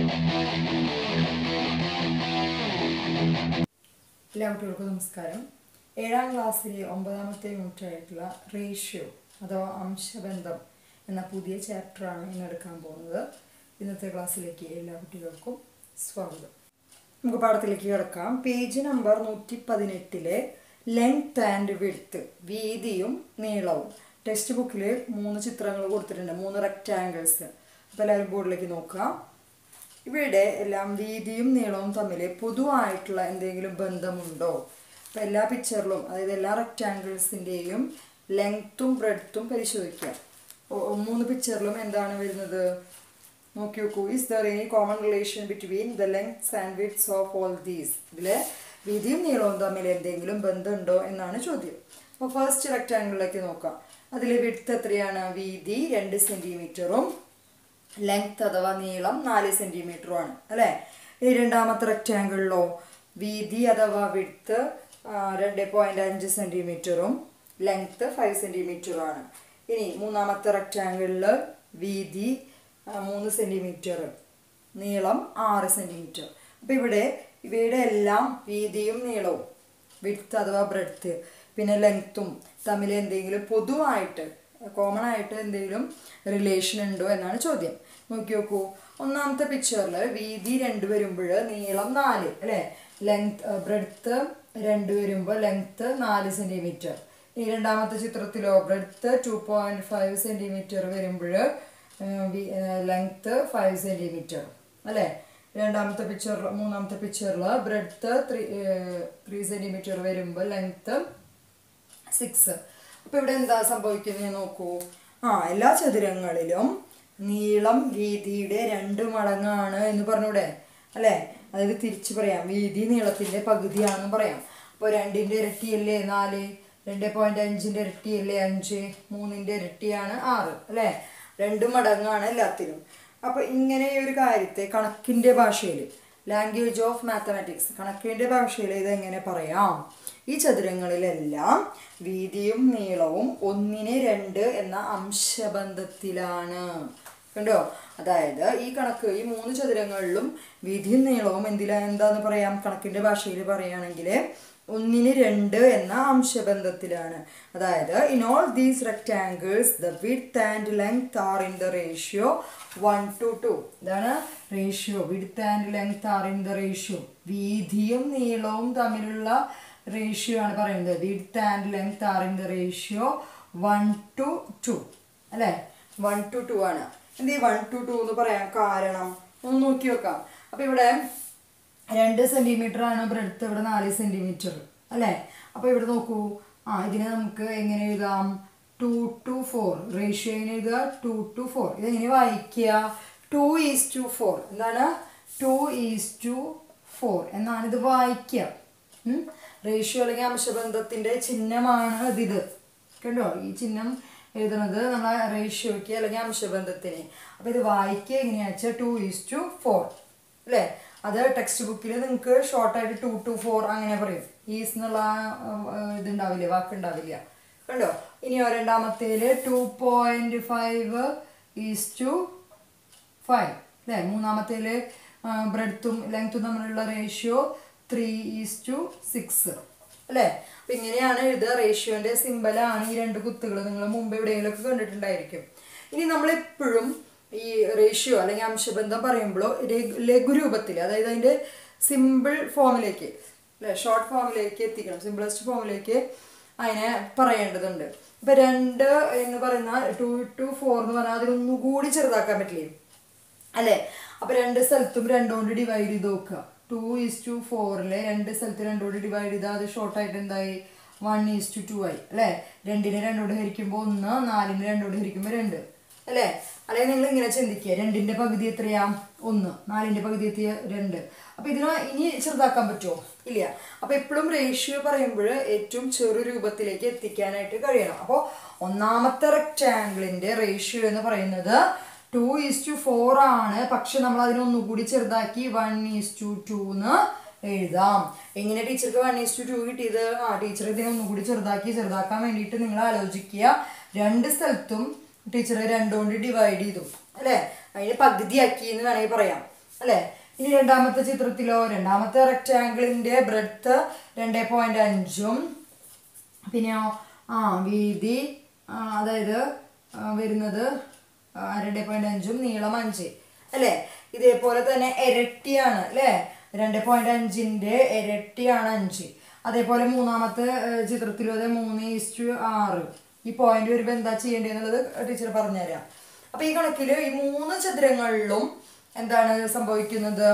എല്ലാവർക്കും നമസ്കാരം. 7ാം ക്ലാസ്സിലെ 9ാമത്തെ യൂണിറ്റായിട്ടുള്ള റേഷ്യോ അഥവാ അംശബന്ധം എന്ന പുതിയ ചാപ്റ്ററാണ് ഇന്ന് എടുക്കാൻ പോകുന്നത്. ഇന്നത്തെ ക്ലാസ്സിലേക്ക് എല്ലാ കുട്ടികൾക്കും സ്വാഗതം. നമുക്ക് പാഠത്തിലേക്ക് കിടക്കാം. Page number 118 length and width, വീതിയും നീളവും. ടെക്സ്റ്റ് ബുക്കിൽ 3 ചിത്രങ്ങൾ കൊടുത്തിട്ടുണ്ട്, 3 റെക്റ്റാങ്കിൾസ്. അപ്പോൾ എല്ലാവരും ബോർഡിലേക്ക് നോക്കാം. ഇവിടെ എല്ലാം വീതിയും നീളവും തമ്മിൽ പൊതുവായിട്ടുള്ള എന്തെങ്കിലും ബന്ധമുണ്ടോ? അപ്പോൾ എല്ലാ പിക്ചറിലും, അതായത് എല്ലാ റെക്റ്റാങ്കിൾസിൻ്റെയും ലെങ്ത്തും ബ്രെഡ്ത്തും പരിശോധിക്കാം. 3 പിക്ചറിലും എന്താണ് വരുന്നത് നോക്കി നോക്കൂ. Is there any common relation between the lengths and widths of all these? ഇതിൽ വീതിയും നീളവും തമ്മിൽ എന്തെങ്കിലും ബന്ധമുണ്ടോ എന്നാണ് ചോദ്യം. അപ്പോൾ ഫസ്റ്റ് റെക്റ്റാങ്കിളിലേക്ക് നോക്കാം. അതിൽ വിഡ്ത്ത് എത്രയാണ്? വീതി 2 സെൻറ്റിമീറ്ററും ലെങ്ത് അഥവാ നീളം 4 സെൻറ്റിമീറ്ററുമാണ് അല്ലേ. ഈ രണ്ടാമത്തെ റെക്റ്റാങ്കിളിലോ വീതി അഥവാ വിഡ്ത്ത് 2.5 സെൻറ്റിമീറ്ററും ലെങ്ത്ത് 5 സെൻറ്റിമീറ്ററുമാണ്. ഇനി മൂന്നാമത്തെ റെക്റ്റാങ്കിളിൽ വീതി 3 സെൻറ്റിമീറ്റർ, നീളം 6 സെൻറ്റിമീറ്റർ. അപ്പോൾ ഇവയുടെ എല്ലാം വീതിയും നീളവും, വിഡ്ത്ത് അഥവാ ബ്രെഡ്ത്ത് പിന്നെ ലെങ്ത്തും തമ്മിൽ എന്തെങ്കിലും പൊതുവായിട്ട് കോമൺ ആയിട്ട് എന്തെങ്കിലും റിലേഷൻ ഉണ്ടോ എന്നാണ് ചോദ്യം. നോക്കി നോക്കൂ. ഒന്നാമത്തെ പിക്ചറിൽ വീതി 2 വരുമ്പോൾ നീളം 4 അല്ലേ, ബ്രെഡ്ത്ത് 2 വരുമ്പോൾ ലെങ്ത്ത് 4 സെൻറ്റിമീറ്റർ. ഈ രണ്ടാമത്തെ ചിത്രത്തിലോ ബ്രെഡ്ത്ത് 2.5 സെൻറ്റിമീറ്റർ വരുമ്പോൾ ലെങ്ത്ത് 5 സെൻറ്റിമീറ്റർ അല്ലേ. മൂന്നാമത്തെ പിക്ചറിൽ ബ്രെഡ്ത്ത് 3 സെൻറ്റിമീറ്റർ വരുമ്പോൾ ലെങ്ത്ത് 6. അപ്പോൾ ഇവിടെ എന്താ സംഭവിക്കുന്നത് നോക്കൂ. എല്ലാ ചതുരങ്ങളിലും നീളം വീതിയുടെ 2 മടങ്ങാണ് എന്ന് പറഞ്ഞൂടെ അല്ലേ. അതായത് തിരിച്ചു പറയാം, വീതി നീളത്തിൻ്റെ പകുതിയാണെന്ന് പറയാം. അപ്പോൾ 2ൻ്റെ ഇരട്ടിയല്ലേ 4, 2.5ൻ്റെ ഇരട്ടിയല്ലേ 5, 3ൻ്റെ ഇരട്ടിയാണ് 6 അല്ലേ. 2 മടങ്ങാണ് എല്ലാത്തിനും. അപ്പോൾ ഇങ്ങനെ ഒരു കാര്യത്തെ കണക്കിൻ്റെ ഭാഷയിൽ, ലാംഗ്വേജ് ഓഫ് മാത്തമാറ്റിക്സ്, കണക്കിൻ്റെ ഭാഷയിൽ ഇതെങ്ങനെ പറയാം? ഈ ചതുരങ്ങളിലെല്ലാം വീതിയും നീളവും 1:2 എന്ന അംശബന്ധത്തിലാണ്. കണ്ടോ? അതായത് ഈ 3 ചതുരങ്ങളിലും വീതിയും നീളവും എന്താന്ന് പറയാം? കണക്കിൻ്റെ ഭാഷയിൽ പറയുകയാണെങ്കിൽ 1:2 എന്ന അംശബന്ധത്തിലാണ്. അതായത് in all these rectangles the width and length are in the ratio 1:2. ഇതാണ് ratio. Width and length are in the ratio. വീതിയും നീളവും തമ്മിലുള്ള റേഷ്യോ ആണ് പറയുന്നത്. Width and length are in the ratio 1:2 അല്ലേ. 1:2 ആണ്. എന്ത് 1:2 എന്ന് പറയാൻ കാരണം ഒന്ന് നോക്കി വെക്കാം. അപ്പോൾ ഇവിടെ 2 സെൻറ്റിമീറ്റർ ആണ് ബ്രെഡ്ത്ത്, ഇവിടെ 4 സെൻറ്റിമീറ്റർ അല്ലേ. അപ്പോൾ ഇവിടെ നോക്കൂ. ഇതിനെ നമുക്ക് എങ്ങനെ എഴുതാം? 2:4. റേഷ്യോയിന് എഴുതുക 2:4. ഇതെങ്ങനെ വായിക്കുക? 2:4. എന്താണ്? 2:4 എന്നാണ് ഇത് വായിക്കുക. റേഷ്യോ അല്ലെങ്കിൽ അംശബന്ധത്തിൻ്റെ ചിഹ്നമാണ് ഇത്. കണ്ടോ? ഈ ചിഹ്നം എഴുതുന്നത് നമ്മളെ റേഷ്യോയ്ക്ക് അല്ലെങ്കിൽ അംശബന്ധത്തിന്. അപ്പോൾ ഇത് വായിക്കുക എങ്ങനെയാണെന്ന് വെച്ചാൽ 2:4 അല്ലേ. അത് ടെക്സ്റ്റ് ബുക്കിൽ നിങ്ങൾക്ക് ഷോർട്ടായിട്ട് 2:4 അങ്ങനെ പറയും. ഈസ് എന്നുള്ള ഇതുണ്ടാവില്ല, വാക്കുണ്ടാവില്ല. കണ്ടോ? ഇനിയോ രണ്ടാമത്തേൽ 2.5:5 അല്ലേ. മൂന്നാമത്തേൽ ബ്രെഡ്ത്തും ലെങ്ത്തും തമ്മിലുള്ള റേഷ്യോ 3:6 അല്ലേ. അപ്പം ഇങ്ങനെയാണ് എഴുതുക. റേഷ്യോൻ്റെ സിമ്പലാണ് ഈ 2 കുത്തുകൾ. നിങ്ങൾ മുമ്പ് എവിടെയെങ്കിലുമൊക്കെ കണ്ടിട്ടുണ്ടായിരിക്കും. ഇനി നമ്മളെപ്പോഴും ഈ റേഷ്യോ അല്ലെങ്കിൽ അംശബന്ധം പറയുമ്പോൾ ലഘുരൂപത്തിൽ, അതായത് അതിൻ്റെ സിമ്പിൾ ഫോമിലേക്ക് അല്ലേ, ഷോർട്ട് ഫോമിലേക്ക് എത്തിക്കണം, സിമ്പിളസ്റ്റ് ഫോമിലേക്ക് അതിനെ പറയേണ്ടതുണ്ട്. ഇപ്പം 2 എന്ന് പറയുന്ന 2:4 എന്ന് പറഞ്ഞാൽ അതിനൊന്നുകൂടി ചെറുതാക്കാൻ പറ്റില്ലേ അല്ലേ. അപ്പോൾ 2 സ്ഥലത്തും 2 കൊണ്ട് ഡിവൈഡ് ചെയ്ത് നോക്കുക. 2:4 2 സ്ഥലത്ത് 2 കൊണ്ട് ഡിവൈഡ് ചെയ്താൽ അത് ഷോർട്ടായിട്ട് എന്തായി? 1:2 ആയി അല്ലേ. 2നെ 2 കൊണ്ട് ഹരിക്കുമ്പോൾ 1, 4നെ 2 കൊണ്ട് ഹരിക്കുമ്പോൾ 2 അല്ലേ. അല്ലെങ്കിൽ നിങ്ങൾ ഇങ്ങനെ ചിന്തിക്കുക, 2ൻ്റെ പകുതി എത്രയാ? 1, 4ൻ്റെ പകുതി എത്തിയ 2. അപ്പോൾ ഇതിനെ ഇനി ചെറുതാക്കാൻ പറ്റുമോ? ഇല്ല. അപ്പോൾ എപ്പോഴും റേഷ്യോ പറയുമ്പോൾ ഏറ്റവും ചെറു രൂപത്തിലേക്ക് എത്തിക്കാനായിട്ട് കഴിയണം. അപ്പോൾ ഒന്നാമത്തെ റെക്റ്റാങ്കിളിൻ്റെ റേഷ്യോ എന്ന് പറയുന്നത് 2:4 ആണ്. പക്ഷെ നമ്മൾ അതിനൊന്നുകൂടി ചെറുതാക്കി 1:2 എന്ന് എഴുതാം. എങ്ങനെ ടീച്ചർക്ക് 1:2 കിട്ടിയത്? ടീച്ചർ ഇതിനൊന്നുകൂടി ചെറുതാക്കാൻ വേണ്ടിയിട്ട് നിങ്ങൾ ആലോചിക്കുക. 2 സ്ഥലത്തും ടീച്ചർ 2 കൊണ്ട് ഡിവൈഡ് ചെയ്തു അല്ലേ. അതിന് പകുതിയാക്കി എന്ന് വേണമെങ്കിൽ പറയാം. അല്ലേ? ഇനി രണ്ടാമത്തെ ചിത്രത്തിലോ, രണ്ടാമത്തെ റെക്റ്റാങ്കിളിന്റെ ബ്രെഡ്ത്ത് 2.5ഉം പിന്നെയോ വീതി അതായത് വരുന്നത് 2.5ഉം നീളം 5 അല്ലേ? ഇതേപോലെ തന്നെ ഇരട്ടിയാണ് അല്ലേ? 2.5ന്റെ ഇരട്ടിയാണ് 5. അതേപോലെ മൂന്നാമത്തെ ചിത്രത്തിലും അതെ 3:6. ഈ പോയിന്റ് വരുമ്പോൾ എന്താ ചെയ്യേണ്ടതെന്നുള്ളത് ടീച്ചർ പറഞ്ഞുതരാം. അപ്പൊ ഈ കണക്കിൽ ഈ 3 ചതുരങ്ങളിലും എന്താണ് സംഭവിക്കുന്നത്?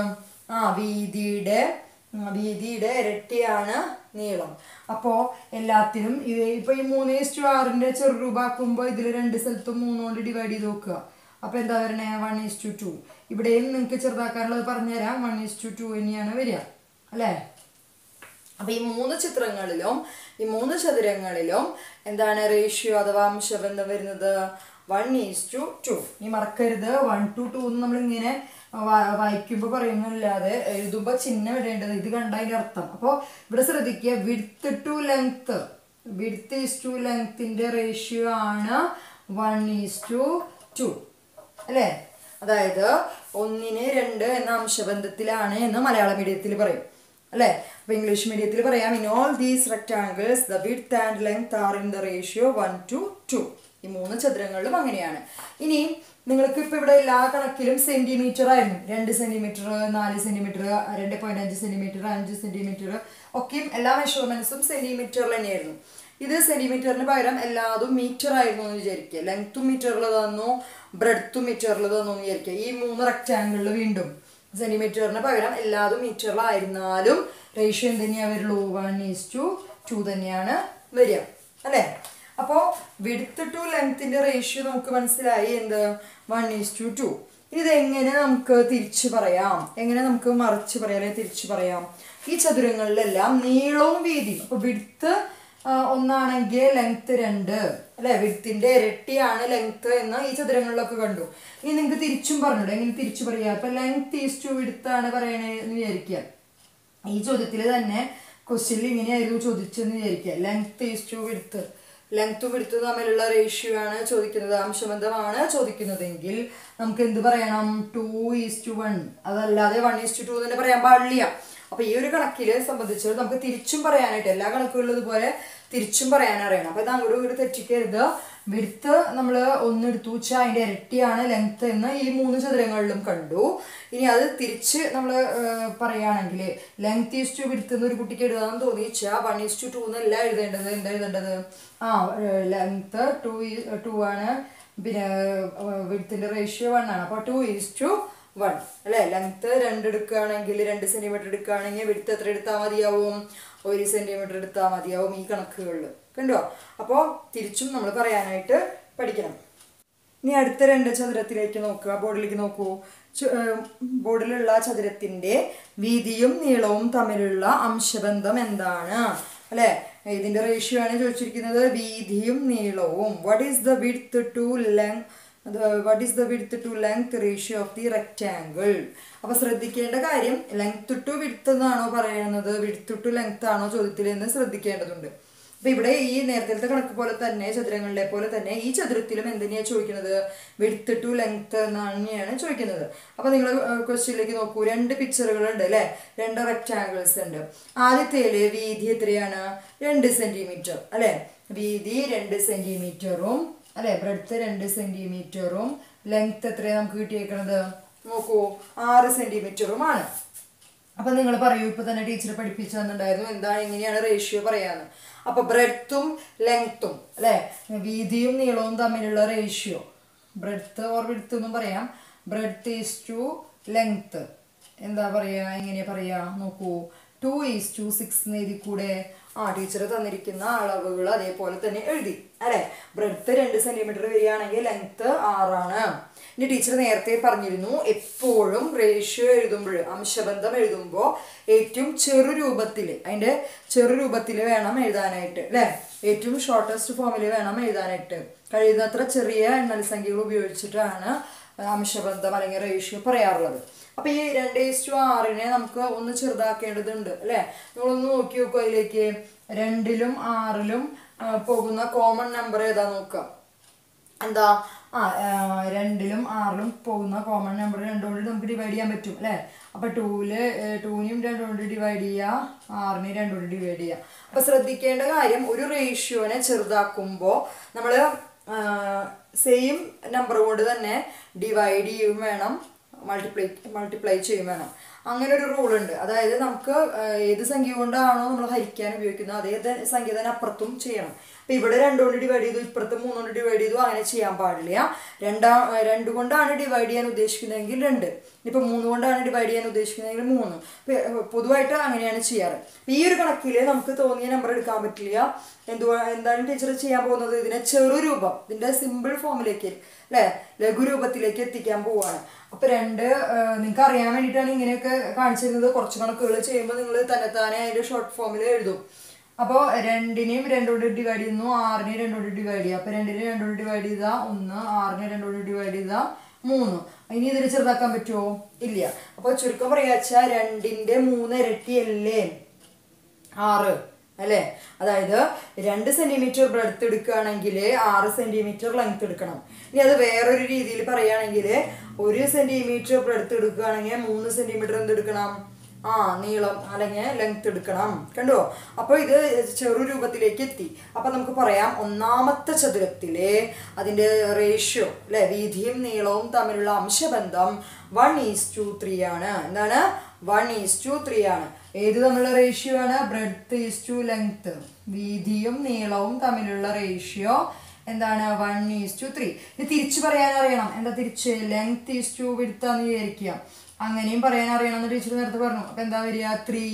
വീതിയുടെ ഇരട്ടിയാണ് നീളം. അപ്പോൾ എല്ലാത്തിനും ഇപ്പൊ ഈ 3:6ന്റെ ചെറുരൂപാക്കുമ്പോൾ ഇതിൽ 2 സ്ഥലത്തും 3 കൊണ്ട് ഡിവൈഡ് ചെയ്ത് നോക്കുക. അപ്പൊ എന്താ വരണേ? 1:2. ഇവിടെയും നിങ്ങൾക്ക് ചെറുതാക്കാനുള്ളത് പറഞ്ഞുതരാം. 1:2 തന്നെയാണ് വരിക അല്ലേ? അപ്പൊ ഈ 3 ചതുരങ്ങളിലും എന്താണ് റേഷ്യോ അഥവാ അംശബന്ധം വരുന്നത്? 1:2. ഈ മറക്കരുത്, 1 to 2 നമ്മൾ ഇങ്ങനെ വായിക്കുമ്പോൾ പറയുന്നല്ലാതെ എഴുതുമ്പോൾ ചിഹ്നം ഇടേണ്ടത്. ഇത് കണ്ട അതിന്റെ അർത്ഥം. അപ്പോൾ ഇവിടെ ശ്രദ്ധിക്കുക, വിഡ്ത്ത് ടു ലെങ്ത്തിന്റെ റേഷ്യോ ആണ് 1:2 അല്ലേ? അതായത് 1:2 എന്ന അംശബന്ധത്തിലാണ് എന്ന് മലയാള മീഡിയത്തിൽ പറയും അല്ലേ? അപ്പൊ ഇംഗ്ലീഷ് മീഡിയത്തിൽ പറയാം, in all these rectangles the width and length are in the ratio 1:2. ഈ 3 ചതുരങ്ങളിലും അങ്ങനെയാണ്. ഇനി നിങ്ങൾക്ക് ഇപ്പൊ ഇവിടെ എല്ലാ കണക്കിലും സെന്റിമീറ്റർ ആയിരുന്നു. 2 സെന്റിമീറ്റർ, 4 സെന്റിമീറ്റർ, 2.5 സെന്റിമീറ്റർ, 5 സെന്റിമീറ്റർ ഒക്കെയും എല്ലാ മെഷർമെന്റ്സും സെന്റിമീറ്ററിൽ തന്നെയായിരുന്നു. ഇത് സെന്റിമീറ്ററിന് പകരം എല്ലാതും മീറ്റർ ആയിരുന്നു എന്ന് വിചാരിക്കുക. ലെങ്ത്തും മീറ്ററിൽ തന്നു, ബ്രെഡ്ത്തും മീറ്ററിൽ തന്നു എന്ന് വിചാരിക്കുക. ഈ 3 റെക്ടാങ്കിളിൽ വീണ്ടും സെന്റിമീറ്ററിന് പകരം എല്ലാതും മീറ്ററിലായിരുന്നാലും റേഷ്യോ എന്ത് തന്നെയാ വരുള്ളൂ? 1:2 തന്നെയാണ് വരിക അല്ലേ? അപ്പോൾ വിഡ്ത്ത് ടു ലെങ്ത്തിന്റെ റേഷ്യോ നമുക്ക് മനസ്സിലായി, എന്ത്? 1:2. ഇതെങ്ങനെ നമുക്ക് തിരിച്ചു പറയാം? എങ്ങനെ നമുക്ക് മറിച്ച് പറയാം അല്ലെങ്കിൽ തിരിച്ചു പറയാം? ഈ ചതുരങ്ങളിലെല്ലാം നീളവും വീതിയും, അപ്പൊ വിഡ്ത്ത് 1 ലെങ്ത് 2 അല്ലെ? വിഡ്ത്തിന്റെ ഇരട്ടിയാണ് ലെങ്ത് എന്ന് ഈ ചതുരങ്ങളിലൊക്കെ കണ്ടു. ഇനി നിങ്ങൾക്ക് തിരിച്ചും പറഞ്ഞൂടെ? എങ്ങനെ തിരിച്ചു പറയാ? ഇപ്പൊ ലെങ്ത് ഈസ് ടു വിഡ്ത്ത് ആണ് പറയണേന്ന് വിചാരിക്കുക. ഈ ചോദ്യത്തിൽ തന്നെ ക്വസ്റ്റ്യനിൽ ഇങ്ങനെയായിരുന്നു ചോദിച്ചെന്ന് വിചാരിക്കുക. ലെങ്ത് ഈസ് ടു വിഡ്ത്ത്, ലെങ്ത്തും വിഡ്ത്തും തമ്മിലുള്ള റേഷ്യോ ആണ് ചോദിക്കുന്നത്, അംശബന്ധമാണ് ചോദിക്കുന്നതെങ്കിൽ നമുക്ക് എന്ത് പറയണം? 2:1. അതല്ലാതെ 1:2 തന്നെ പറയാൻ പാടില്ല. അപ്പൊ ഈ ഒരു കണക്കില് സംബന്ധിച്ച് നമുക്ക് തിരിച്ചും പറയാനായിട്ട്, എല്ലാ കണക്കുകളിലും ഇതുപോലെ തിരിച്ചും പറയാൻ അറിയണം. അപ്പൊ ഇത് അങ്ങോട്ടും ഇങ്ങോട്ട് തെറ്റിക്കരുത്. വിഡ്ത്ത് നമ്മൾ 1 എടുത്തു വെച്ചാൽ അതിന്റെ ഇരട്ടിയാണ് ലെങ്ത് എന്ന് ഈ 3 ചതുരങ്ങളിലും കണ്ടു. ഇനി അത് തിരിച്ച് നമ്മൾ പറയുകയാണെങ്കിൽ ലെങ്ത് ഈസ് ടു വിഡ്ത്ത് എന്ന് ഒരു കുട്ടിക്ക് എഴുതാൻ തോന്നിച്ചാൽ 1:2 എന്നല്ല എഴുതേണ്ടത്. എന്താ എഴുതേണ്ടത്? ലെങ്ത് 2 ആണ്, പിന്നെ വിഡ്ത്തിന്റെ റേഷ്യോ 1 ആണ്. അപ്പൊ 2:1 അല്ലെ? ലെങ്ത് 2 എടുക്കുകയാണെങ്കിൽ 2 സെന്റിമീറ്റർ എടുക്കുകയാണെങ്കിൽ വിഡ്ത്ത് എത്ര എടുത്താൽ മതിയാവും? 1 സെന്റിമീറ്റർ എടുത്താൽ മതിയാവും ഈ കണക്കുകളിൽ. കണ്ടോ? അപ്പോൾ തിരിച്ചും നമ്മൾ പറയാനായിട്ട് പഠിക്കണം. ഇനി അടുത്ത 2 ചതുരത്തിലേക്ക് നോക്കുക. ബോർഡിലേക്ക് നോക്കൂ. ബോർഡിലുള്ള ചതുരത്തിന്റെ വീതിയും നീളവും തമ്മിലുള്ള അംശബന്ധം എന്താണ് അല്ലെ? ഇതിന്റെ റേഷ്യോ ആണ് ചോദിച്ചിരിക്കുന്നത്, വീതിയും നീളവും. What is the width to length ratio of the rectangle? അപ്പൊ ശ്രദ്ധിക്കേണ്ട കാര്യം, ലെങ്ത് ടു വിഡ്ത്ത് എന്നാണോ പറയുന്നത്, വിഡ്ത്ത് ടു ലെങ്ത് ആണോ ചോദ്യത്തിൽ എന്ന് ശ്രദ്ധിക്കേണ്ടതുണ്ട്. അപ്പൊ ഇവിടെ ഈ നേരത്തെ കണക്ക് പോലെ തന്നെ, ചതുരങ്ങളിലെ പോലെ തന്നെ ഈ ചതുരത്തിലും എന്തിനാണ് ചോദിക്കുന്നത്? വിഡ്ത്ത് ടു ലെങ്ത് തന്നെയാണ് ചോദിക്കുന്നത്. അപ്പൊ നിങ്ങൾ ക്വസ്റ്റ്യനിലേക്ക് നോക്കൂ. 2 പിക്ചറുകൾ ഉണ്ട് അല്ലെ? 2 റെക്ടാങ്കിൾസ് ഉണ്ട്. ആദ്യത്തേല് വീതി എത്രയാണ്? 2 സെന്റിമീറ്റർ അല്ലെ? വീതി 2 സെന്റിമീറ്ററും അല്ലെ? ബ്രെഡ്ത്ത് 2 സെന്റിമീറ്ററും ലെങ്ത് എത്രയാണ് നമുക്ക് കിട്ടിയേക്കുന്നത്? നോക്കൂ, 6 സെന്റിമീറ്ററുമാണ്. അപ്പൊ നിങ്ങൾ പറയൂ, ഇപ്പൊ തന്നെ ടീച്ചർ പഠിപ്പിച്ചു തന്നിട്ടുണ്ടായിരുന്നു എന്താണ്, എങ്ങനെയാണ് റേഷ്യോ പറയാന്ന്. അപ്പൊ ബ്രെഡ്ത്തും ലെങ്ത്തും അല്ലെ, വീതിയും നീളവും തമ്മിലുള്ള റേഷ്യോ, ബ്രെഡ്ത്ത് ഓർ വിഡ്ത്ത് എന്നും പറയാം. ബ്രെഡ്ത്ത് ഈസ് ടു ലെങ്ത്ത് എന്താ പറയാ, എങ്ങനെയാ പറയാ? നോക്കൂ, 2:6 എന്ന് എഴുതി കൂടെ? ടീച്ചർ തന്നിരിക്കുന്ന അളവുകൾ അതേപോലെ തന്നെ എഴുതി അല്ലെ? ബ്രെഡ്ത്ത് 2 സെന്റിമീറ്റർ വരികയാണെങ്കിൽ ലെങ്ത്ത് 6 ആണ്. ഇനി ടീച്ചർ നേരത്തെ പറഞ്ഞിരുന്നു, എപ്പോഴും റേഷ്യോ എഴുതുമ്പോൾ, അംശബന്ധം എഴുതുമ്പോൾ ഏറ്റവും അതിന്റെ ചെറു രൂപത്തിൽ വേണം എഴുതാനായിട്ട് അല്ലെ? ഏറ്റവും ഷോർട്ടസ്റ്റ് ഫോമിൽ വേണം എഴുതാനായിട്ട്. കഴിയുന്നത്ര ചെറിയ എണ്ണൽസംഖ്യകൾ ഉപയോഗിച്ചിട്ടാണ് അംശബന്ധം അല്ലെങ്കിൽ റേഷ്യോ പറയാറുള്ളത്. അപ്പൊ ഈ 2:6 നമുക്ക് ഒന്ന് ചെറുതാക്കേണ്ടതുണ്ട് അല്ലെ? നിങ്ങളൊന്ന് നോക്കി നോക്കൂ അതിലേക്ക്. 2ലും 6ലും പോകുന്ന കോമൺ നമ്പർ ഏതാ നോക്കാം. എന്താ? 2ലും 6ലും പോകുന്ന കോമൺ നമ്പർ 2 കൊണ്ട് നമുക്ക് ഡിവൈഡ് ചെയ്യാൻ പറ്റും അല്ലേ. അപ്പോൾ 2നെയും 2 കൊണ്ട് ഡിവൈഡ് ചെയ്യുക, 6നെയും 2 കൊണ്ട് ഡിവൈഡ് ചെയ്യുക. അപ്പോൾ ശ്രദ്ധിക്കേണ്ട കാര്യം, ഒരു റേഷ്യോനെ ചെറുതാക്കുമ്പോൾ നമ്മൾ സെയിം നമ്പർ കൊണ്ട് തന്നെ ഡിവൈഡ് ചെയ്യും വേണം, മൾട്ടിപ്ലൈ ചെയ്യും വേണം. അങ്ങനെ ഒരു റൂളുണ്ട്. അതായത് നമുക്ക് ഏത് സംഖ്യ കൊണ്ടാണോ നമ്മൾ ഹരിക്കാൻ ഉപയോഗിക്കുന്നത് അതേ സംഖ്യ തന്നെ അപ്പുറത്തും ചെയ്യണം. അപ്പം ഇവിടെ 2 കൊണ്ട് ഡിവൈഡ് ചെയ്തു, ഇപ്പുറത്ത് 3 കൊണ്ട് ഡിവൈഡ് ചെയ്തു, അങ്ങനെ ചെയ്യാൻ പാടില്ല. 2 കൊണ്ടാണ് ഡിവൈഡ് ചെയ്യാൻ ഉദ്ദേശിക്കുന്നതെങ്കിൽ 2, ഇപ്പം 3 കൊണ്ടാണ് ഡിവൈഡ് ചെയ്യാൻ ഉദ്ദേശിക്കുന്നതെങ്കിൽ 3. പൊതുവായിട്ട് അങ്ങനെയാണ് ചെയ്യാറ്. ഈ ഒരു കണക്കിൽ നമുക്ക് തോന്നിയ നമ്പർ എടുക്കാൻ പറ്റില്ല. എന്താണ് ടീച്ചർ ചെയ്യാൻ പോകുന്നത്? ഇതിനെ ചെറുരൂപം, ഇതിൻ്റെ സിമ്പിൾ ഫോമിലേക്ക് അല്ലേ, ലഘുരൂപത്തിലേക്ക് എത്തിക്കാൻ പോവുകയാണ്. അപ്പോൾ നിങ്ങൾക്ക് അറിയാൻ വേണ്ടിയിട്ടാണ് ഇങ്ങനെയൊക്കെ കാണിച്ചിരുന്നത്. കുറച്ച് കണക്കുകൾ ചെയ്യുമ്പോൾ നിങ്ങൾ തന്നെത്താനെ അതിൻ്റെ ഷോർട്ട് ഫോമിൽ എഴുതും. അപ്പോൾ 2നെയും 2 കൊണ്ട് ഡിവൈഡ് ചെയ്യുന്നു, 6നെയും 2 കൊണ്ട് ഡിവൈഡ് ചെയ്യുക. അപ്പോൾ 2നെയും 2 കൊണ്ട് ഡിവൈഡ് ചെയ്താൽ 1, 6നെയും 2 കൊണ്ട് ഡിവൈഡ് ചെയ്താൽ 3. ഇനി ഇതിന് ചെറുതാക്കാൻ പറ്റുമോ? ഇല്ല. അപ്പോൾ ചുരുക്കം പറയാച്ചാൽ 2ന്റെ 3 ഇരട്ടിയല്ലേ 6 അല്ലേ. അതായത് 2 സെന്റിമീറ്റർ ബ്രെഡ്ത്ത് എടുക്കുകയാണെങ്കിൽ 6 സെന്റിമീറ്റർ ലെങ്ത് എടുക്കണം. ഇനി അത് വേറൊരു രീതിയിൽ പറയുകയാണെങ്കിൽ 1 സെന്റിമീറ്റർ ബ്രെഡ്ത്ത് എടുക്കുകയാണെങ്കിൽ 3 സെന്റിമീറ്റർ എന്തെടുക്കണം? നീളം അല്ലെങ്കിൽ ലെങ്ത് എടുക്കണം. കണ്ടോ? അപ്പോൾ ഇത് ചെറു രൂപത്തിലേക്ക് എത്തി. അപ്പം നമുക്ക് പറയാം, ഒന്നാമത്തെ ചതുരത്തിലെ അതിൻ്റെ റേഷ്യോ അല്ലെ, വീതിയും നീളവും തമ്മിലുള്ള അംശബന്ധം 1:3 ആണ്. എന്താണ്? 1:3 ആണ്. ഏത് തമ്മിലുള്ള റേഷ്യോ ആണ്? ബ്രെഡ്ത്ത് ഈസ് ലെങ്ത്, വീതിയും നീളവും തമ്മിലുള്ള റേഷ്യോ എന്താണ്? 1:3. ഇത് തിരിച്ചു പറയാൻ അറിയണം. എന്താ തിരിച്ച്? ലെങ്ത് ഈസ് വിഡ്ത്ത് എന്ന് വിചാരിക്കുക. അങ്ങനെയും പറയാൻ അറിയണമെന്ന് ടീച്ചർ നേരത്തെ പറഞ്ഞു. അപ്പം എന്താ വരിക?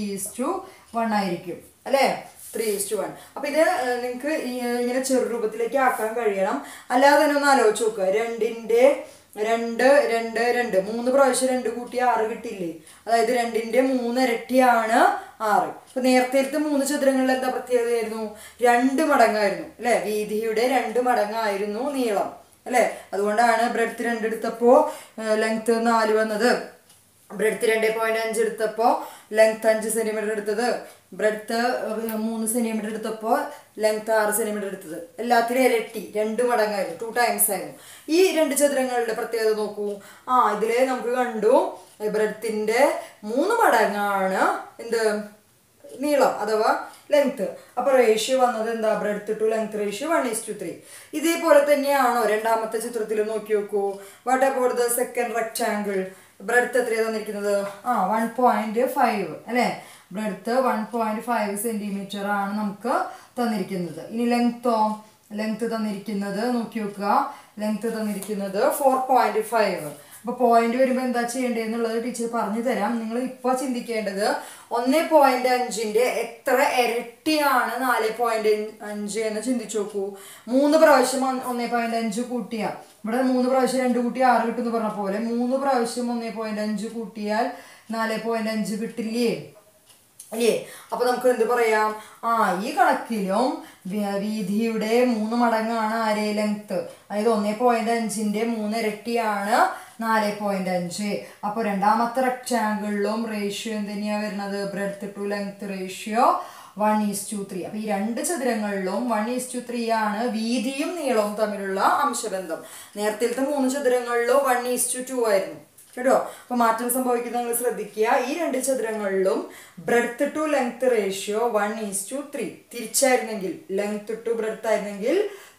3:1 ആയിരിക്കും അല്ലേ. 3:1. അപ്പം ഇത് നിങ്ങൾക്ക് ഇങ്ങനെ ചെറുരൂപത്തിലേക്ക് ആക്കാൻ കഴിയണം. അല്ലാതെ തന്നെ ഒന്ന് ആലോചിച്ച് നോക്കുക. 2ന്റെ 2 2 2 3 പ്രാവശ്യം 2 കൂട്ടി 6 കിട്ടില്ലേ? അതായത് 2ന്റെ 3 ഇരട്ടിയാണ് 6. അപ്പൊ നേരത്തെ 3 ചതുരങ്ങളിൽ എന്താ പ്രത്യേകതയായിരുന്നു? 2 മടങ്ങായിരുന്നു അല്ലെ. വീതിയുടെ 2 മടങ്ങായിരുന്നു നീളം അല്ലെ. അതുകൊണ്ടാണ് ബ്രെഡ്ത്ത് 2 എടുത്തപ്പോൾ ലെങ്ത് 4 വന്നത്. ബ്രെഡ്ത്ത് 2.5 എടുത്തപ്പോൾ ലെങ്ത് 5 സെന്റിമീറ്റർ എടുത്തത്. ബ്രെഡ്ത്ത് 3 സെന്റിമീറ്റർ എടുത്തപ്പോൾ ലെങ്ത് 6 സെന്റിമീറ്റർ എടുത്തത്. എല്ലാത്തിനും ഇരട്ടി 2 മടങ്ങായിരുന്നു, 2 ടൈംസ് ആയിരുന്നു. ഈ 2 ചതുരങ്ങളുടെ പ്രത്യേകത നോക്കൂ. ഇതിലെ നമുക്ക് കണ്ടു ബ്രെഡ്ത്തിന്റെ 3 മടങ്ങാണ് എന്ത്? നീളം അഥവാ ലെങ്ത്. അപ്പൊ റേഷ്യോ വന്നത് എന്താ? Breadth to length ratio 1:3. ഇതേപോലെ തന്നെയാണോ രണ്ടാമത്തെ ചിത്രത്തിൽ? നോക്കി നോക്കൂ. What about the second rectangle? Breadth എത്രയാണ് തന്നിരിക്കുന്നത്? 1.5 അല്ലേ. ബ്രെഡ്ത്ത് 1.5 സെന്റിമീറ്റർ ആണ് നമുക്ക് തന്നിരിക്കുന്നത്. ഇനി ലെങ്തോ? ലെങ്ത് തന്നിരിക്കുന്നത് നോക്കി നോക്കുക. ലെങ്ത് തന്നിരിക്കുന്നത് 4.5. അപ്പോൾ പോയിന്റ് വരുമ്പോൾ എന്താ ചെയ്യേണ്ടതെന്നുള്ളത് ടീച്ചർ പറഞ്ഞു തരാം. നിങ്ങൾ ഇപ്പോൾ ചിന്തിക്കേണ്ടത് 1.5ന്റെ എത്ര ഇരട്ടിയാണ് 4.5 എന്ന് ചിന്തിച്ചു നോക്കൂ. 3 പ്രാവശ്യം 1.5 കൂട്ടിയ, ഇവിടെ 3 പ്രാവശ്യം 2 കൂട്ടി 6 കിട്ടുമെന്ന് പറഞ്ഞ പോലെ 3 പ്രാവശ്യം 1.5 കൂട്ടിയാൽ 4.5 കിട്ടില്ലേ അല്ലേ. അപ്പൊ നമുക്ക് എന്ത് പറയാം? ഈ കണക്കിലും വീതിയുടെ 3 മടങ്ങാണ് ആരെ? ലെങ്ത്. അതായത് 1.5ന്റെ 3 ഇരട്ടിയാണ് 4.5. അപ്പോൾ രണ്ടാമത്തെ റെക്ടാങ്കിളിലും റേഷ്യോ എന്തിനാ വരുന്നത്? Breadth to length ratio 1:3. അപ്പൊ ഈ 2 ചതുരങ്ങളിലും 1:3 ആണ് വീതിയും നീളവും തമ്മിലുള്ള അംശബന്ധം. നേരത്തെ 3 ചതുരങ്ങളിലും 1:2 ആയിരുന്നു കേട്ടോ. അപ്പൊ മാറ്റം സംഭവിക്കുന്നത് നിങ്ങൾ ശ്രദ്ധിക്കുക. ഈ 2 ചതുരങ്ങളിലും ബ്രെഡ്ത്ത് ടു ലെങ്ത് റേഷ്യോ 1:3. തിരിച്ചായിരുന്നെങ്കിൽ ലെങ്ത് ടു ബ്രെഡ്ത്ത് ആയിരുന്നെങ്കിൽ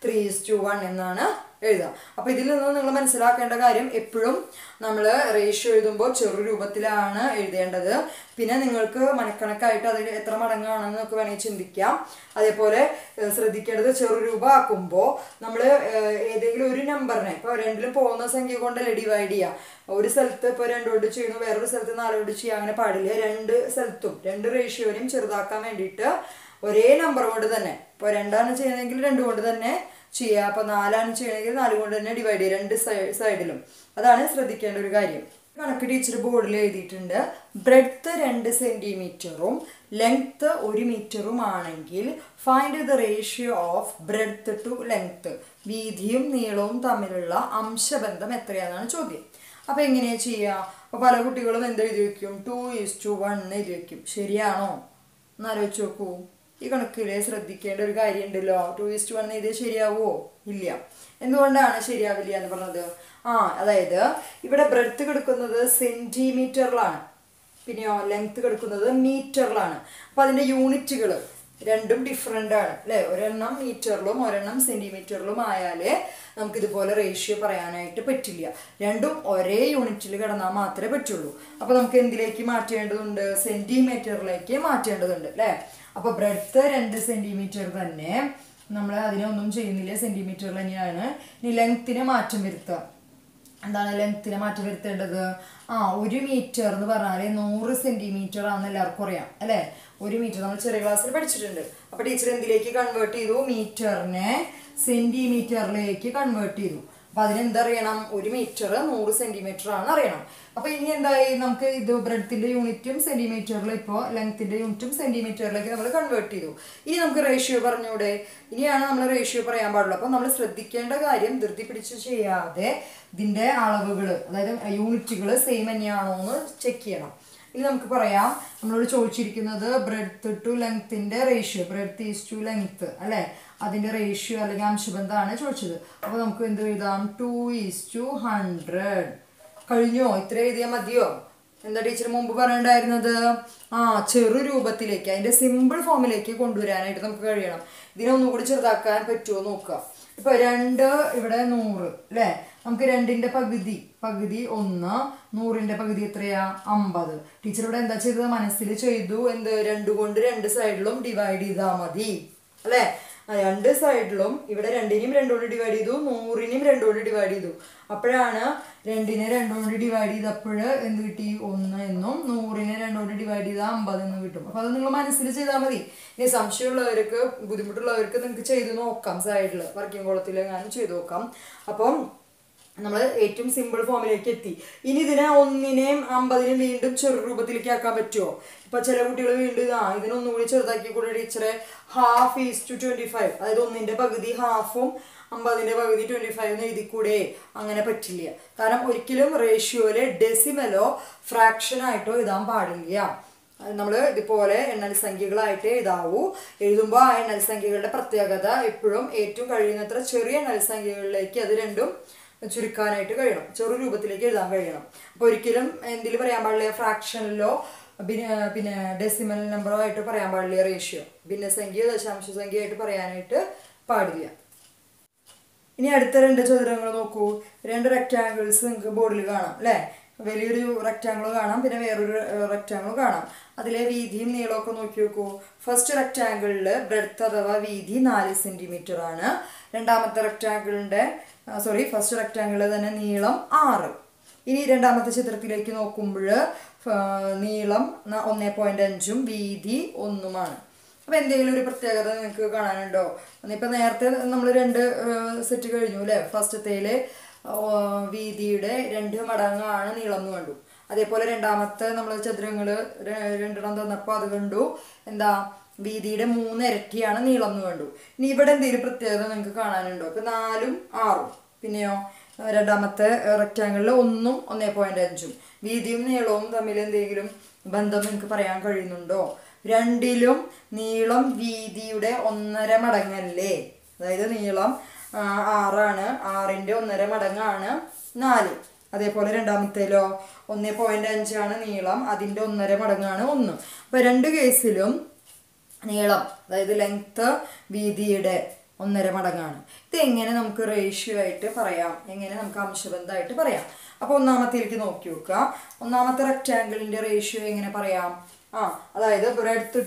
3:1 എന്നാണ് എഴുതുക. അപ്പൊ ഇതിൽ നിന്ന് നിങ്ങൾ മനസ്സിലാക്കേണ്ട കാര്യം, എപ്പോഴും നമ്മൾ റേഷ്യോ എഴുതുമ്പോൾ ചെറു രൂപത്തിലാണ് എഴുതേണ്ടത്. പിന്നെ നിങ്ങൾക്ക് മനക്കണക്കായിട്ട് അതിൽ എത്ര മടങ്ങാണെന്ന് നമുക്ക് വേണമെങ്കിൽ ചിന്തിക്കാം. അതേപോലെ ശ്രദ്ധിക്കേണ്ടത്, ചെറു രൂപമാക്കുമ്പോൾ നമ്മൾ ഏതെങ്കിലും ഒരു നമ്പറിനെ, ഇപ്പോൾ 2ലും പോകുന്ന സംഖ്യ കൊണ്ടല്ലേ ഡിവൈഡ് ചെയ്യുക. ഒരു സ്ഥലത്ത് ഇപ്പോൾ 2 കൊണ്ട് ചെയ്യുന്നു, വേറൊരു സ്ഥലത്ത് 4 കൊണ്ട് ചെയ്യുക, അങ്ങനെ പാടില്ല. 2 സ്ഥലത്തും 2 റേഷ്യോനെയും ചെറുതാക്കാൻ വേണ്ടിയിട്ട് ഒരേ നമ്പർ കൊണ്ട് തന്നെ, ഇപ്പോൾ 2 ചെയ്യുന്നതെങ്കിൽ 2 കൊണ്ട് തന്നെ ചെയ്യുക. അപ്പോൾ 4 ചെയ്യണമെങ്കിൽ 4 കൊണ്ട് തന്നെ ഡിവൈഡ് ചെയ്യുക 2 സൈഡിലും. അതാണ് ശ്രദ്ധിക്കേണ്ട ഒരു കാര്യം. കണക്ക് ടീച്ചർ ബോർഡിൽ എഴുതിയിട്ടുണ്ട്. ബ്രെഡ്ത്ത് 2 സെന്റിമീറ്ററും ലെങ്ത് 1 മീറ്ററും ആണെങ്കിൽ find the ratio of breadth to length. വീതിയും നീളവും തമ്മിലുള്ള അംശബന്ധം എത്രയാണെന്നാണ് ചോദ്യം. അപ്പോൾ എങ്ങനെയാണ് ചെയ്യുക? അപ്പോൾ പല കുട്ടികളും എന്ത് എഴുതി വയ്ക്കും? 2:1 എഴുതി വയ്ക്കും. ശരിയാണോ? എന്നാലോചിച്ച് നോക്കൂ. ഈ കണക്കിൽ ശ്രദ്ധിക്കേണ്ട ഒരു കാര്യം ഉണ്ടല്ലോ, 2:1 ഇത് ശരിയാവുമോ? ഇല്ല. എന്തുകൊണ്ടാണ് ശരിയാവില്ല എന്ന് പറഞ്ഞത്? അതായത് ഇവിടെ ബ്രെഡ്ത്ത് കിടക്കുന്നത് സെന്റിമീറ്ററിലാണ്, പിന്നെയോ ലെങ്ത് കിടക്കുന്നത് മീറ്ററിലാണ്. അപ്പൊ അതിന്റെ യൂണിറ്റുകൾ രണ്ടും ഡിഫറെൻ്റ് ആണ് അല്ലേ? ഒരെണ്ണം മീറ്ററിലും ഒരെണ്ണം സെന്റിമീറ്ററിലും ആയാലേ നമുക്കിതുപോലെ റേഷ്യോ പറയാനായിട്ട് പറ്റില്ല. രണ്ടും ഒരേ യൂണിറ്റിൽ കിടന്നാൽ മാത്രമേ പറ്റുള്ളൂ. അപ്പൊ നമുക്ക് എന്തിലേക്ക് മാറ്റേണ്ടതുണ്ട്? സെന്റിമീറ്ററിലേക്ക് മാറ്റേണ്ടതുണ്ട് അല്ലേ? അപ്പൊ ബ്രെഡ്ത്ത് 2 സെന്റിമീറ്റർ തന്നെ, നമ്മൾ അതിനൊന്നും ചെയ്യുന്നില്ല, സെന്റിമീറ്ററിൽ തന്നെയാണ്. ഇനി ലെങ്ത്തിന് മാറ്റം വരുത്തുക. എന്താണ് ലെങ്ത്തിന് മാറ്റം വരുത്തേണ്ടത്? 1 മീറ്റർ എന്ന് പറഞ്ഞാൽ 100 സെന്റിമീറ്റർ ആണെന്ന് എല്ലാവർക്കും അറിയാം അല്ലേ? 1 മീറ്റർ നമ്മൾ ചെറിയ ക്ലാസ്സിൽ പഠിച്ചിട്ടുണ്ട്. അപ്പൊ ടീച്ചർ എന്തിലേക്ക് കൺവേർട്ട് ചെയ്തു? മീറ്ററിനെ സെന്റിമീറ്ററിലേക്ക് കൺവേർട്ട് ചെയ്തു. അപ്പൊ അതിനെന്തറിയണം? 1 മീറ്റർ 100 സെന്റിമീറ്റർ ആണെന്ന് അറിയണം. അപ്പൊ ഇനി എന്തായി? നമുക്ക് ഇത് ബ്രെഡ്ത്തിന്റെ യൂണിറ്റും സെന്റിമീറ്ററിൽ, ഇപ്പോൾ ലെങ്ത്തിന്റെ യൂണിറ്റും സെന്റിമീറ്ററിലേക്ക് നമ്മൾ കൺവേർട്ട് ചെയ്തു. ഇനി നമുക്ക് റേഷ്യോ പറഞ്ഞൂടെ? ഇനിയാണ് നമ്മൾ റേഷ്യോ പറയാൻ പാടുള്ളൂ. അപ്പൊ നമ്മൾ ശ്രദ്ധിക്കേണ്ട കാര്യം, ധൃതി പിടിച്ച് ചെയ്യാതെ ഇതിന്റെ അളവുകൾ, അതായത് യൂണിറ്റുകൾ സെയിം തന്നെയാണോ എന്ന് ചെക്ക് ചെയ്യണം. ഇനി നമുക്ക് പറയാം, നമ്മളോട് ചോദിച്ചിരിക്കുന്നത് ബ്രെഡ്ത്ത് ടു ലെങ്ത്തിന്റെ ratio, breadth is to length അല്ലെ, അതിന്റെ റേഷ്യോ അല്ലെങ്കിൽ അംശബന്ധമാണ് ചോദിച്ചത്. അപ്പൊ നമുക്ക് എന്ത് എഴുതാം? 2:100. കഴിഞ്ഞോ? ഇത്ര എഴുതിയാൽ മതിയോ? എന്താ ടീച്ചർ മുമ്പ് പറയണ്ടായിരുന്നത്? ചെറു രൂപത്തിലേക്ക്, അതിന്റെ സിമ്പിൾ ഫോമിലേക്ക് കൊണ്ടുവരാനായിട്ട് നമുക്ക് കഴിയണം. ഇതിനെ ഒന്നുകൂടി ചെറുതാക്കാൻ പറ്റുമോ നോക്കുക. ഇപ്പൊ 2 ഇവിടെ 100 അല്ലെ? നമുക്ക് 2ന്റെ പകുതി 1, 100ന്റെ പകുതി എത്രയാ? 50. ടീച്ചർ ഇവിടെ എന്താ ചെയ്തത്? മനസ്സിൽ ചെയ്തു. എന്ത്? 2 കൊണ്ട് 2 സൈഡിലും ഡിവൈഡ് ചെയ്താൽ മതി അല്ലെ? 2 സൈഡിലും ഇവിടെ 2നെയും 2 കൊണ്ട് ഡിവൈഡ് ചെയ്തു, 100നെയും 2 കൊണ്ട് ഡിവൈഡ് ചെയ്തു. അപ്പോഴാണ് 2നെ 2 കൊണ്ട് ഡിവൈഡ് ചെയ്തപ്പോൾ എന്ത് കിട്ടി? 1 എന്നും, 100നെ 2 കൊണ്ട് ഡിവൈഡ് ചെയ്താൽ 50 എന്നും കിട്ടും. അപ്പൊ അത് നിങ്ങൾ മനസ്സിൽ ചെയ്താൽ മതി. ഇനി സംശയമുള്ളവർക്ക്, ബുദ്ധിമുട്ടുള്ളവർക്ക് നിങ്ങൾക്ക് ചെയ്ത് നോക്കാം. സൈഡിൽ വർക്കിംഗ് കോളത്തിൽ എങ്ങാനും ചെയ്ത് നോക്കാം. അപ്പം നമ്മൾ ഏറ്റവും സിമ്പിൾ ഫോമിലേക്ക് എത്തി. ഇനി ഇതിനെ 1നെയും 50നെയും വീണ്ടും ചെറു രൂപത്തിലേക്ക് ആക്കാൻ പറ്റുമോ? ഇപ്പൊ ചില കുട്ടികൾ വീണ്ടും ഇതിനൊന്നുകൂടി ചെറുതാക്കി കൂടെ ടീച്ചറെ 1/2:25, അതായത് 1ന്റെ പകുതി 1/2ഉം 50ന്റെ പകുതി 25 എന്ന് എഴുതിക്കൂടെ? അങ്ങനെ പറ്റില്ല. കാരണം ഒരിക്കലും റേഷ്യോയിലെ ഡെസിമലോ ഫ്രാക്ഷൻ ആയിട്ടോ എഴുതാൻ പാടില്ല. നമ്മൾ ഇതുപോലെ എണ്ണൽ സംഖ്യകളായിട്ട് എഴുതാവൂ. എഴുതുമ്പോൾ ആ എണ്ണൽ സംഖ്യകളുടെ പ്രത്യേകത എപ്പോഴും ഏറ്റവും കഴിയുന്നത്ര ചെറിയ എണ്ണൽ സംഖ്യകളിലേക്ക് അത് രണ്ടും ചുരുക്കാനായിട്ട് കഴിയണം, ചെറു രൂപത്തിലേക്ക് എഴുതാൻ കഴിയണം. അപ്പോൾ ഒരിക്കലും എന്തിൽ പറയാൻ പാടില്ല? ഫ്രാക്ഷനിലോ പിന്നെ ഡെസിമൽ നമ്പറോ ആയിട്ട് പറയാൻ പാടില്ല. റേഷ്യോ ഭിന്നസംഖ്യ ദശാംശ സംഖ്യ ആയിട്ട് പറയാനായിട്ട് പാടില്ല. ഇനി അടുത്ത 2 ചതുരങ്ങൾ നോക്കൂ. 2 റെക്റ്റാങ്കിൾസ് നിങ്ങൾക്ക് ബോർഡിൽ കാണാം അല്ലേ? വലിയൊരു റെക്റ്റാങ്കിൾ കാണാം, പിന്നെ വേറൊരു റെക്റ്റാങ്കിൾ കാണാം. അതിലെ വീതിയും നീളമൊക്കെ നോക്കി നോക്കൂ. ഫസ്റ്റ് റെക്റ്റാങ്കിളില് ബ്രെഡ്ത്ത് അഥവാ വീതി 4 സെന്റിമീറ്റർ ആണ്. രണ്ടാമത്തെ റെക്റ്റാങ്കിളിന്റെ ഫസ്റ്റ് റെക്റ്റാങ്കിളിൽ തന്നെ നീളം 6. ഇനി രണ്ടാമത്തെ ചിത്രത്തിലേക്ക് നോക്കുമ്പോൾ നീളം 1.5ഉം വീതി 1ഉമാണ്. അപ്പൊ എന്തെങ്കിലും ഒരു പ്രത്യേകത നിങ്ങൾക്ക് കാണാനുണ്ടോ? ഇപ്പൊ നേരത്തെ നമ്മൾ 2 സെറ്റ് കഴിഞ്ഞു അല്ലെ? ഫസ്റ്റത്തേല് വീതിയുടെ 2 മടങ്ങാണ് നീളം എന്ന് കണ്ടു. അതേപോലെ രണ്ടാമത്തെ നമ്മൾ ചതുരങ്ങള് 2 തന്നപ്പോൾ അത് കണ്ടു. എന്താ? വീതിയുടെ 3 ഇരട്ടിയാണ് നീളം എന്ന് കണ്ടു. ഇനി ഇവിടെ എന്തെങ്കിലും പ്രത്യേകത നിങ്ങൾക്ക് കാണാനുണ്ടോ? ഇപ്പൊ 4ഉം 6ഉം, പിന്നെയോ രണ്ടാമത്തെ റെക്റ്റാങ്കിളിൽ 1ഉം 1.5ഉം, വീതിയും നീളവും തമ്മിൽ എന്തെങ്കിലും ബന്ധം നിങ്ങൾക്ക് പറയാൻ കഴിയുന്നുണ്ടോ? രണ്ടിലും നീളം വീതിയുടെ 1.5 മടങ്ങല്ലേ? അതായത് നീളം 6ആണ്, 6ന്റെ 1.5 മടങ്ങാണ് 4. അതേപോലെ രണ്ടാമത്തേലോ 1.5ആണ് നീളം, അതിന്റെ 1.5 മടങ്ങാണ് 1. അപ്പൊ 2 കേസിലും നീളം, അതായത് ലെങ്ത് വീതിയുടെ 1.5 മടങ്ങാണ്. ഇത് എങ്ങനെ നമുക്ക് റേഷ്യോ ആയിട്ട് പറയാം? എങ്ങനെ നമുക്ക് അംശബന്ധമായിട്ട് പറയാം? അപ്പൊ ഒന്നാമത്തേക്ക് നോക്കി നോക്കുക. ഒന്നാമത്തെ റെക്റ്റാങ്കിളിന്റെ റേഷ്യോ എങ്ങനെ പറയാം? അതായത് ബ്രെഡ്ത്ത്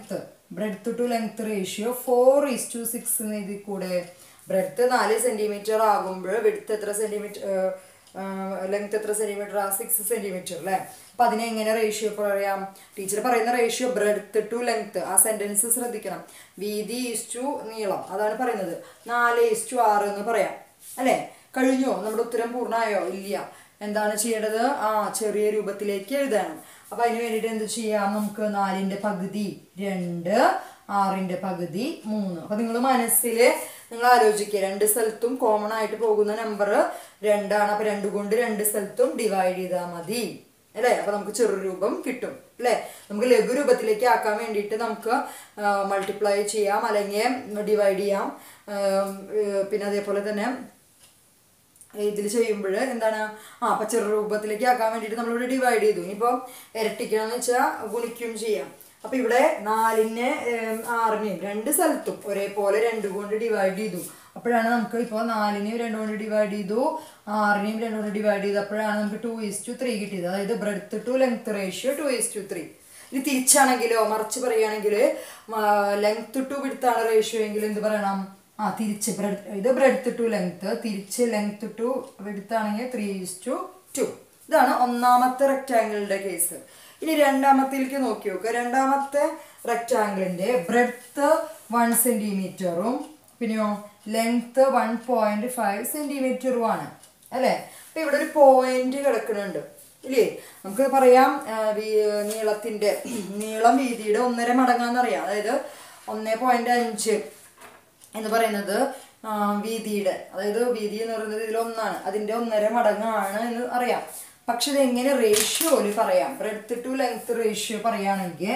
ടു ലെങ്ത് റേഷ്യോ 4:6 എന്ന് എഴുതി കൂടെ? ബ്രെഡ്ത്ത് 4 സെന്റിമീറ്റർ ആകുമ്പോൾ വിഡ്ത്ത് എത്ര സെന്റിമീറ്റർ, ലെങ്ത് എത്ര സെന്റിമീറ്റർ? 6 സെന്റിമീറ്റർ അല്ലേ? അപ്പൊ അതിനെ എങ്ങനെ റേഷ്യോ പറയാം? ടീച്ചർ പറയുന്ന റേഷ്യോ ബ്രെഡ്ത്ത് ടു ലെങ്ത്, ആ സെന്റൻസ് ശ്രദ്ധിക്കണം. വീതി ഈസ്റ്റു നീളം, അതാണ് പറയുന്നത്. 4:6 എന്ന് പറയാം അല്ലെ? കഴിഞ്ഞോ? നമ്മുടെ ഉത്തരം പൂർണ്ണമായോ? ഇല്ല. എന്താണ് ചെയ്യേണ്ടത്? ചെറിയ രൂപത്തിലേക്ക് എഴുതണം. അപ്പൊ അതിന് വേണ്ടിയിട്ട് എന്ത് ചെയ്യാം? നമുക്ക് 4ന്റെ പകുതി 2, 6ന്റെ പകുതി 3. അപ്പൊ നിങ്ങൾ മനസ്സിൽ നിങ്ങൾ ആലോചിക്കുക, 2 സ്ഥലത്തും കോമൺ ആയിട്ട് പോകുന്ന നമ്പർ 2ആണ്. അപ്പൊ 2 കൊണ്ട് 2 സ്ഥലത്തും ഡിവൈഡ് ചെയ്താൽ മതി. അല്ലേ? അപ്പോൾ നമുക്ക് ചെറുരൂപം കിട്ടും അല്ലേ? നമുക്ക് ലഘുരൂപത്തിലേക്ക് ആക്കാൻ വേണ്ടിയിട്ട് നമുക്ക് മൾട്ടിപ്ലൈ ചെയ്യാം, അല്ലെങ്കിൽ ഡിവൈഡ് ചെയ്യാം. പിന്നെ അതേപോലെ തന്നെ ഇതിൽ ചെയ്യുമ്പോൾ എന്താണ്, അപ്പം ചെറുരൂപത്തിലേക്ക് ആക്കാൻ വേണ്ടിയിട്ട് നമ്മളിവിടെ ഡിവൈഡ് ചെയ്തു. ഇനിയിപ്പം ഇരട്ടിക്കണമെന്ന് വെച്ചാൽ ഗുണിക്കും ചെയ്യാം. അപ്പം ഇവിടെ 4നെ 6നെയും രണ്ട് സ്ഥലത്തും ഒരേപോലെ 2 കൊണ്ട് ഡിവൈഡ് ചെയ്തു. അപ്പോഴാണ് നമുക്ക് ഇപ്പോൾ 4നെയും 2 കൊണ്ട് ഡിവൈഡ് ചെയ്തു, 6നെയും 2 കൊണ്ട് ഡിവൈഡ് ചെയ്തു. അപ്പോഴാണ് നമുക്ക് 2:3 കിട്ടിയത്. അതായത് ബ്രെഡ്ത്ത് ടു ലെങ്ത് റേഷ്യോ 2:3. ഇനി തിരിച്ചാണെങ്കിലോ, മറിച്ച് പറയുകയാണെങ്കിൽ ലെങ്ത് ടു വിഡ്ത്താണ് റേഷ്യോ എങ്കിൽ എന്ത് പറയണം? തിരിച്ച് ഇത് ബ്രെഡ്ത്ത് ടു ലെങ്ത്, തിരിച്ച് ലെങ്ത് ടു വിഡ്ത്ത് ആണെങ്കിൽ 3:2. ഇതാണ് ഒന്നാമത്തെ റെക്റ്റാങ്കിളിൻ്റെ കേസ്. ഇനി രണ്ടാമത്തേക്ക് നോക്കി നോക്കുക. രണ്ടാമത്തെ റെക്റ്റാങ്കിളിൻ്റെ ബ്രെഡ്ത്ത് 1 സെൻറ്റിമീറ്ററും പിന്നെയോ ലെങ്ത്ത് 1.5 സെൻറ്റിമീറ്ററുമാണ് അല്ലേ? അപ്പം ഇവിടെ ഒരു പോയിന്റ് കിടക്കുന്നുണ്ട് ഇല്ലേ? നമുക്ക് പറയാം നീളത്തിൻ്റെ നീളം വീതിയുടെ 1.5 മടങ്ങാന്നറിയാം. അതായത് 1.5 എന്ന് പറയുന്നത് വീതിയുടെ, അതായത് വീതി എന്ന് പറയുന്നത് ഇതിലൊന്നാണ്, അതിൻ്റെ 1.5 മടങ്ങാണ് എന്ന് അറിയാം. പക്ഷെ ഇതെങ്ങനെ റേഷ്യോയിൽ പറയാം? ബ്രെഡ്ത്ത് ടു ലെങ്ത് റേഷ്യോ പറയുകയാണെങ്കിൽ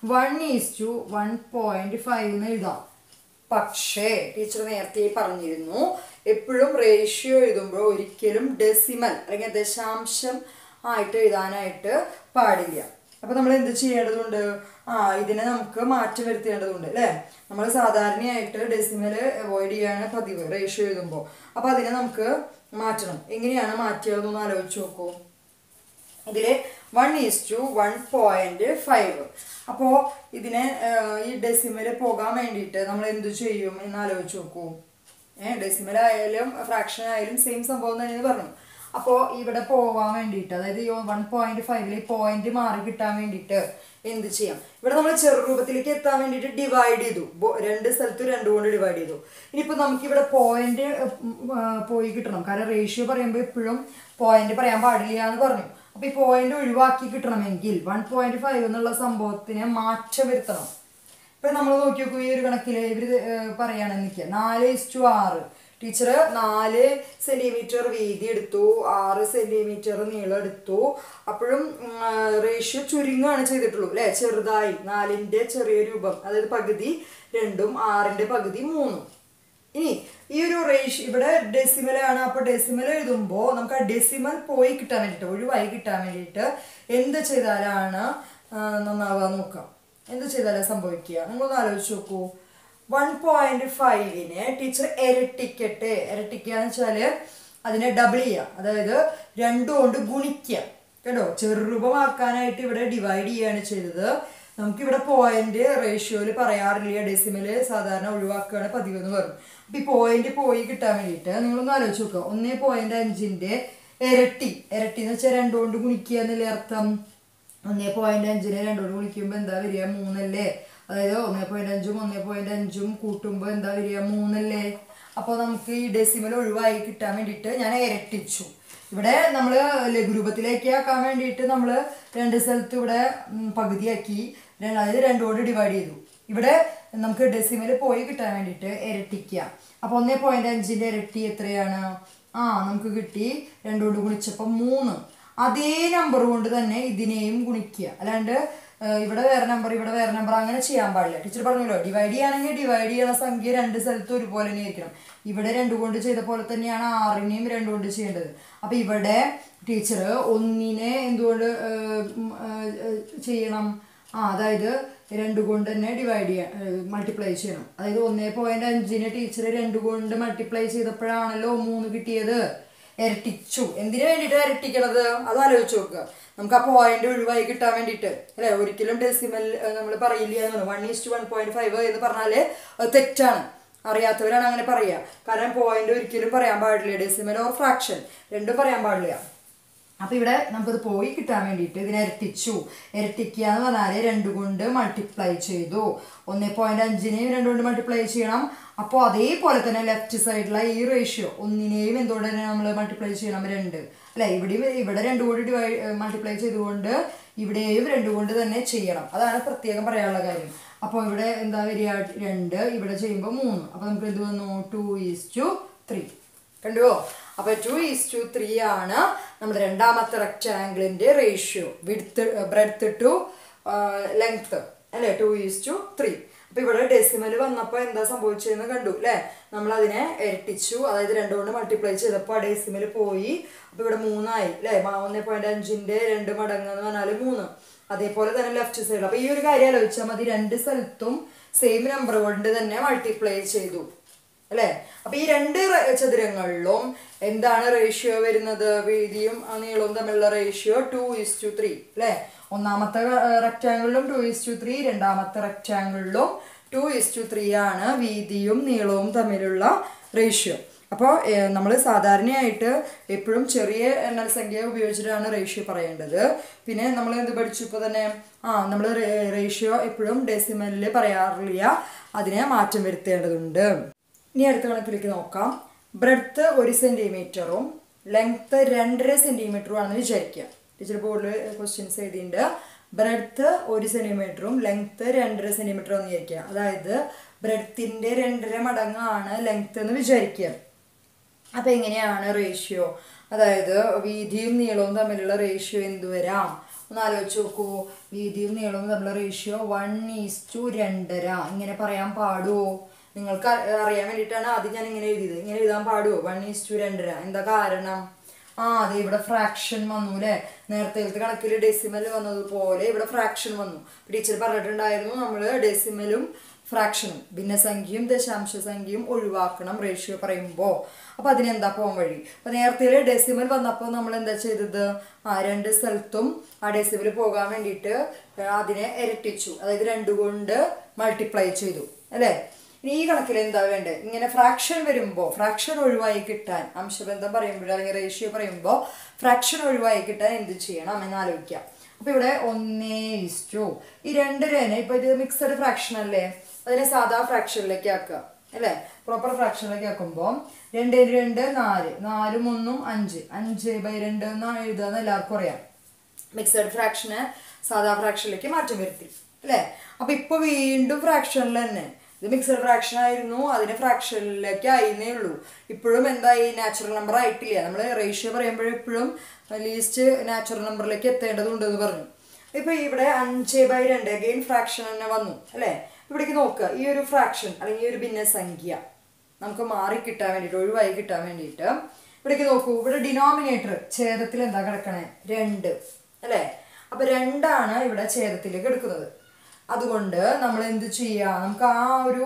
1:1.5 എന്ന് എഴുതാം. പക്ഷേ ടീച്ചർ നേരത്തെ പറഞ്ഞിരുന്നു, എപ്പോഴും റേഷ്യോ എഴുതുമ്പോൾ ഒരിക്കലും ഡെസിമൽ അല്ലെങ്കിൽ ദശാംശം ആയിട്ട് എഴുതാനായിട്ട് പാടില്ല. അപ്പോൾ നമ്മൾ എന്ത് ചെയ്യേണ്ടതുണ്ട്? ഇതിനെ നമുക്ക് മാറ്റം വരുത്തേണ്ടതുണ്ട് അല്ലേ? നമ്മൾ സാധാരണയായിട്ട് ഡെസിമൽ അവോയ്ഡ് ചെയ്യാണ് പതിവ് റേഷ്യോ എഴുതുമ്പോൾ. അപ്പോൾ അതിനെ നമുക്ക് മാറ്റണം. എങ്ങനെയാണ് മാറ്റുകയെന്നൊന്ന് ആലോചിച്ച് നോക്കൂ. ഇതിൽ 1:1.5. അപ്പോൾ ഇതിനെ ഈ ഡെസിമൽ പോകാൻ വേണ്ടിയിട്ട് നമ്മൾ എന്ത് ചെയ്യും എന്ന് ആലോചിച്ച് നോക്കൂ. ഡെസിമൽ ആയാലും ഫ്രാക്ഷൻ ആയാലും സെയിം സംഭവം തന്നെ പറഞ്ഞു. അപ്പോൾ ഇവിടെ പോകാൻ വേണ്ടിയിട്ട്, അതായത് ഈ 1.5 പോയിന്റ് മാറി കിട്ടാൻ വേണ്ടിയിട്ട് എന്ത് ചെയ്യാം? ഇവിടെ നമ്മൾ ചെറുരൂപത്തിലേക്ക് എത്താൻ വേണ്ടിയിട്ട് ഡിവൈഡ് ചെയ്തു, രണ്ട് സ്ഥലത്തും 2 കൊണ്ട് ഡിവൈഡ് ചെയ്തു. ഇനിയിപ്പോൾ നമുക്കിവിടെ പോയിന്റ് പോയി കിട്ടണം. കാരണം റേഷ്യോ പറയുമ്പോൾ എപ്പോഴും പോയിന്റ് പറയാൻ പാടില്ല എന്ന് പറഞ്ഞു. അപ്പോൾ ഈ പോയിന്റ് ഒഴിവാക്കി കിട്ടണമെങ്കിൽ 1.5 എന്നുള്ള സംഭവത്തിനെ മാറ്റം വരുത്തണം. ഇപ്പം നമ്മൾ നോക്കി നോക്കൂ, ഈ ഒരു കണക്കിൽ ഇവർ പറയുകയാണെന്ന് നിൽക്കുക 4:6. ടീച്ചർ 4 സെൻറ്റിമീറ്റർ വീതി എടുത്തു, 6 സെൻറ്റിമീറ്റർ നീളം എടുത്തു. അപ്പോഴും റേഷ്യോ ചുരുങ്ങുകയാണ് ചെയ്തിട്ടുള്ളൂ അല്ലേ? ചെറുതായി 4ൻ്റെ ചെറിയ രൂപം, അതായത് പകുതി 2ഉം 6ൻ്റെ പകുതി 3ഉം. ഇനി ഈ ഒരു റേഷ്യോ ഇവിടെ ഡെസിമലാണ്. അപ്പോൾ ഡെസിമൽ എഴുതുമ്പോൾ നമുക്ക് ആ ഡെസിമൽ പോയി കിട്ടാൻ വേണ്ടിയിട്ട്, ഒഴിവായി കിട്ടാൻ വേണ്ടിയിട്ട് എന്ത് ചെയ്താലാണ് നന്നാവുക നോക്കാം. എന്ത് ചെയ്താലാണ് സംഭവിക്കുക? നിങ്ങളൊന്ന് ആലോചിച്ച് നോക്കൂ. 1.5നെ ടീച്ചർ ഇരട്ടിക്കട്ടെ. ഇരട്ടിക്കുക എന്ന് വെച്ചാൽ അതിനെ ഡബിൾ ചെയ്യുക, അതായത് 2 കൊണ്ട് ഗുണിക്കുക കേട്ടോ. ചെറുരൂപമാക്കാനായിട്ട് ഇവിടെ ഡിവൈഡ് ചെയ്യുകയാണ് ചെയ്തത്. നമുക്കിവിടെ പോയിന്റ് റേഷ്യോയിൽ പറയാറില്ല, ഡെസിമൽ സാധാരണ ഒഴിവാക്കുകയാണ് പതിവ് എന്ന് പറഞ്ഞു. അപ്പം ഈ പോയിന്റ് പോയി കിട്ടാൻ വേണ്ടിയിട്ട് നിങ്ങളൊന്ന് ആലോചിച്ച് നോക്കുക. 1.5ൻ്റെ ഇരട്ടി എന്ന് വെച്ചാൽ 2 കൊണ്ട് ഗുണിക്കുക എന്നല്ലേ അർത്ഥം. 1.5നെ 2 കൊണ്ട് ഗുണിക്കുമ്പോൾ എന്താ വരിക? 3 അല്ലേ? അതായത് 1.5ഉം 1.5ഉം കൂട്ടുമ്പോൾ എന്താ വരിക? 3 അല്ലേ? അപ്പോൾ നമുക്ക് ഈ ഡെസിമൽ ഒഴിവായി കിട്ടാൻ വേണ്ടിയിട്ട് ഞാൻ ഇരട്ടിച്ചു. ഇവിടെ നമ്മൾ ലഘുരൂപത്തിലേക്ക് ആക്കാൻ വേണ്ടിയിട്ട് നമ്മൾ 2 സ്ഥലത്ത് ഇവിടെ പകുതിയാക്കി, അതായത് 2 കൊണ്ട് ഡിവൈഡ് ചെയ്തു. ഇവിടെ നമുക്ക് ഡെസിമൽ പോയി കിട്ടാൻ വേണ്ടിയിട്ട് ഇരട്ടിക്കുക. അപ്പോൾ 1.5ൻ്റെ ഇരട്ടി എത്രയാണ്? നമുക്ക് കിട്ടി 2 കൊണ്ട് ഗുണിച്ചപ്പോൾ 3. അതേ നമ്പർ കൊണ്ട് തന്നെ ഇതിനെയും ഗുണിക്കുക, അല്ലാണ്ട് ഇവിടെ വേറെ നമ്പർ ഇവിടെ വേറെ നമ്പർ അങ്ങനെ ചെയ്യാൻ പാടില്ല. ടീച്ചർ പറഞ്ഞല്ലോ, ഡിവൈഡ് ചെയ്യുകയാണെങ്കിൽ ഡിവൈഡ് ചെയ്യുന്ന സംഖ്യ 2 സ്ഥലത്തും ഒരുപോലെ തന്നെ ആയിരിക്കണം. ഇവിടെ 2 കൊണ്ട് ചെയ്ത പോലെ തന്നെയാണ് 6നെയും 2 കൊണ്ട് ചെയ്യേണ്ടത്. അപ്പം ഇവിടെ ടീച്ചർ 1നെ എന്തുകൊണ്ട് ചെയ്യണം? അതായത് 2 കൊണ്ട് തന്നെ ഡിവൈഡ് ചെയ്യാൻ മൾട്ടിപ്ലൈ ചെയ്യണം. അതായത് 1.5നെ ടീച്ചർ 2 കൊണ്ട് മൾട്ടിപ്ലൈ ചെയ്തപ്പോഴാണല്ലോ 3 കിട്ടിയത്. ഇരട്ടിച്ചു. എന്തിനു വേണ്ടിയിട്ട് ഇരട്ടിക്കണത്? അത് ആലോചിച്ച് നോക്കുക. നമുക്ക് ആ പോയിന്റ് ഒഴിവായി കിട്ടാൻ വേണ്ടിയിട്ട് അല്ലേ? ഒരിക്കലും ഡെസിമൽ നമ്മൾ പറയില്ല എന്നാണ്. 1:1.5 എന്ന് പറഞ്ഞാൽ അത് തെറ്റാണ്. അറിയാത്തവരാണ് അങ്ങനെ പറയുക. കാരണം പോയിന്റ് ഒരിക്കലും പറയാൻ പാടില്ല, ഡെസിമൽ ഓർ ഫ്രാക്ഷൻ രണ്ടും പറയാൻ പാടില്ല. അപ്പോൾ ഇവിടെ നമുക്കത് പോയി കിട്ടാൻ വേണ്ടിയിട്ട് ഇതിനെ ഇരട്ടിച്ചു. ഇരട്ടിക്കുക എന്ന് പറഞ്ഞാൽ 2 കൊണ്ട് മൾട്ടിപ്ലൈ ചെയ്തു. 1.5നെയും 2 കൊണ്ട് മൾട്ടിപ്ലൈ ചെയ്യണം. അപ്പോൾ അതേപോലെ തന്നെ ലെഫ്റ്റ് സൈഡിലുള്ള ഈ റേഷ്യോ 1നെയും എന്തുകൊണ്ട് തന്നെ നമ്മൾ മൾട്ടിപ്ലൈ ചെയ്യണം? 2 അല്ലേ? ഇവിടെ 2 കൊണ്ട് മൾട്ടിപ്ലൈ ചെയ്തുകൊണ്ട് ഇവിടെയും 2 കൊണ്ട് തന്നെ ചെയ്യണം. അതാണ് പ്രത്യേകം പറയാനുള്ള കാര്യം. അപ്പോൾ ഇവിടെ എന്താ വരിക? 2, ഇവിടെ ചെയ്യുമ്പോൾ 3. അപ്പോൾ നമുക്ക് എന്ത് വന്നു? 2:3. കണ്ടുവോ? അപ്പോൾ 2:3 ആണ് നമ്മുടെ രണ്ടാമത്തെ റെക്റ്റാങ്കിളിൻ്റെ ratio, width breadth to length അല്ലേ, 2:3. അപ്പോൾ ഇവിടെ ഡെസിമൽ വന്നപ്പോൾ എന്താ സംഭവിച്ചതെന്ന് കണ്ടു അല്ലേ. നമ്മളതിനെ ഇരട്ടിച്ചു, അതായത് 2 കൊണ്ട് മൾട്ടിപ്ലൈ ചെയ്തപ്പോൾ ആ ഡെസിമൽ പോയി. അപ്പോൾ ഇവിടെ 3 ആയി അല്ലേ. 1.5ൻ്റെ 2 മടങ്ങ് എന്ന് പറഞ്ഞാൽ 3. അതേപോലെ തന്നെ ലെഫ്റ്റ് സൈഡ്. അപ്പോൾ ഈ ഒരു കാര്യം ആലോചിച്ചാൽ മതി, രണ്ട് സ്ഥലത്തും സെയിം നമ്പർ കൊണ്ട് തന്നെ മൾട്ടിപ്ലൈ ചെയ്തു അല്ലേ. അപ്പോൾ ഈ രണ്ട് ചതുരങ്ങളിലും എന്താണ് റേഷ്യോ വരുന്നത്, വീതിയും നീളവും തമ്മിലുള്ള റേഷ്യോ 2:3 അല്ലേ. ഒന്നാമത്തെ റെക്റ്റാങ്കിളിലും 2:3, രണ്ടാമത്തെ റെക്റ്റാങ്കിളിലും 2:3 ആണ് വീതിയും നീളവും തമ്മിലുള്ള റേഷ്യോ. അപ്പോൾ നമ്മൾ സാധാരണയായിട്ട് എപ്പോഴും ചെറിയ എണ്ണൽ സംഖ്യ ഉപയോഗിച്ചിട്ടാണ് റേഷ്യോ പറയേണ്ടത്. പിന്നെ നമ്മൾ എന്ത് പഠിച്ചു ഇപ്പോൾ തന്നെ, നമ്മൾ റേഷ്യോ എപ്പോഴും ഡെസിമലിൽ പറയാറില്ല, അതിനെ മാറ്റം വരുത്തേണ്ടതുണ്ട്. ഇനി അടുത്ത കണക്കിലേക്ക് നോക്കാം. ബ്രെഡ്ത്ത് 1 സെൻറ്റിമീറ്ററും ലെങ്ത്ത് 2.5 സെൻറ്റിമീറ്ററും ആണെന്ന് വിചാരിക്കുക. ടീച്ചർ ബോർഡിൽ ക്വസ്റ്റ്യൻസ് എഴുതിയിട്ടുണ്ട്. ബ്രെഡ്ത്ത് 1 സെൻറ്റിമീറ്ററും ലെങ്ത്ത് 2.5 സെൻറ്റിമീറ്ററും എന്ന് വിചാരിക്കുക. അതായത് ബ്രെഡ്ത്തിൻ്റെ 2.5 മടങ്ങാണ് ലെങ്ത്ത് എന്ന് വിചാരിക്കുക. അപ്പോൾ എങ്ങനെയാണ് റേഷ്യോ, അതായത് വീതിയും നീളവും തമ്മിലുള്ള റേഷ്യോ എന്ത് വരാം ഒന്ന് ആലോചിച്ച് നോക്കൂ. വീതിയും നീളവും തമ്മിലുള്ള റേഷ്യോ 1:2.5 ഇങ്ങനെ പറയാൻ പാടുമോ? നിങ്ങൾക്ക് അറിയാൻ വേണ്ടിയിട്ടാണ് ആദ്യം ഞാൻ ഇങ്ങനെ എഴുതിയത്. ഇങ്ങനെ എഴുതാൻ പാടുമോ 1:2.5? എന്താ കാരണം? അതെ, ഇവിടെ ഫ്രാക്ഷൻ വന്നു അല്ലേ. നേരത്തെ കണക്കിൽ ഡെസിമൽ വന്നതുപോലെ ഇവിടെ ഫ്രാക്ഷൻ വന്നു. ടീച്ചർ പറഞ്ഞിട്ടുണ്ടായിരുന്നു നമ്മൾ ഡെസിമലും ഫ്രാക്ഷനും ഭിന്നസംഖ്യയും ദശാംശ സംഖ്യയും ഒഴിവാക്കണം റേഷ്യോ പറയുമ്പോൾ. അപ്പോൾ അതിനെന്താ പോകാൻ വഴി? അപ്പോൾ നേരത്തെ ഡെസിമൽ വന്നപ്പോൾ നമ്മൾ എന്താ ചെയ്തത്, രണ്ട് സ്ഥലത്തും ആ ഡെസിമൽ പോകാൻ വേണ്ടിയിട്ട് അതിനെ ഇരട്ടിച്ചു, അതായത് 2 കൊണ്ട് മൾട്ടിപ്ലൈ ചെയ്തു അല്ലേ. ഇനി ഈ കണക്കിൽ എന്താ വേണ്ടത്, ഇങ്ങനെ ഫ്രാക്ഷൻ വരുമ്പോൾ ഫ്രാക്ഷൻ ഒഴിവായി കിട്ടാൻ, അംശബന്ധം പറയുമ്പോൾ അല്ലെങ്കിൽ റേഷ്യോ പറയുമ്പോൾ ഫ്രാക്ഷൻ ഒഴിവായി കിട്ടാൻ എന്ത് ചെയ്യണം എന്ന് ആലോചിക്കാം. അപ്പോൾ ഇവിടെ 1:2 ഈ 2 ഇപ്പോൾ ഇത് മിക്സഡ് ഫ്രാക്ഷൻ അല്ലേ, അതിനെ സാധാ ഫ്രാക്ഷനിലേക്ക് ആക്കുക അല്ലേ. പ്രോപ്പർ ഫ്രാക്ഷനിലേക്ക് ആക്കുമ്പോൾ 2×2 4, 4 1 5, 5/2 എന്നാണ് എഴുതുക എല്ലാവർക്കും അറിയാം. മിക്സഡ് ഫ്രാക്ഷനെ സാധാ ഫ്രാക്ഷനിലേക്ക് മാറ്റം വരുത്തി അല്ലേ. അപ്പോൾ ഇപ്പോൾ വീണ്ടും ഫ്രാക്ഷനിൽ തന്നെ, ഇത് മിക്സഡ് ഫ്രാക്ഷൻ ആയിരുന്നു, അതിന് ഫ്രാക്ഷനിലേക്ക് ആയിരുന്നേ ഉള്ളൂ. ഇപ്പോഴും എന്തായി, നാച്ചുറൽ നമ്പർ ആയിട്ടില്ല. നമ്മൾ റേഷ്യോ പറയുമ്പോഴെപ്പോഴും ലീസ്റ്റ് നാച്ചുറൽ നമ്പറിലേക്ക് എത്തേണ്ടതുണ്ടെന്ന് പറഞ്ഞു. ഇപ്പോൾ ഇവിടെ 5/2 അഗെയിൻ ഫ്രാക്ഷൻ തന്നെ വന്നു അല്ലേ. ഇവിടേക്ക് നോക്കുക, ഈ ഒരു ഫ്രാക്ഷൻ അല്ലെങ്കിൽ ഈ ഒരു ഭിന്നസംഖ്യ നമുക്ക് മാറി കിട്ടാൻ വേണ്ടിയിട്ട്, ഒഴിവായി കിട്ടാൻ വേണ്ടിയിട്ട് ഇവിടേക്ക് നോക്കൂ. ഇവിടെ ഡിനോമിനേറ്റർ ഛേദത്തിൽ എന്താ കിടക്കണേ, 2 അല്ലേ. അപ്പോൾ 2 ഇവിടെ ഛേദത്തിലേക്ക് എടുക്കുന്നത്. അതുകൊണ്ട് നമ്മൾ എന്ത് ചെയ്യുക, നമുക്ക് ആ ഒരു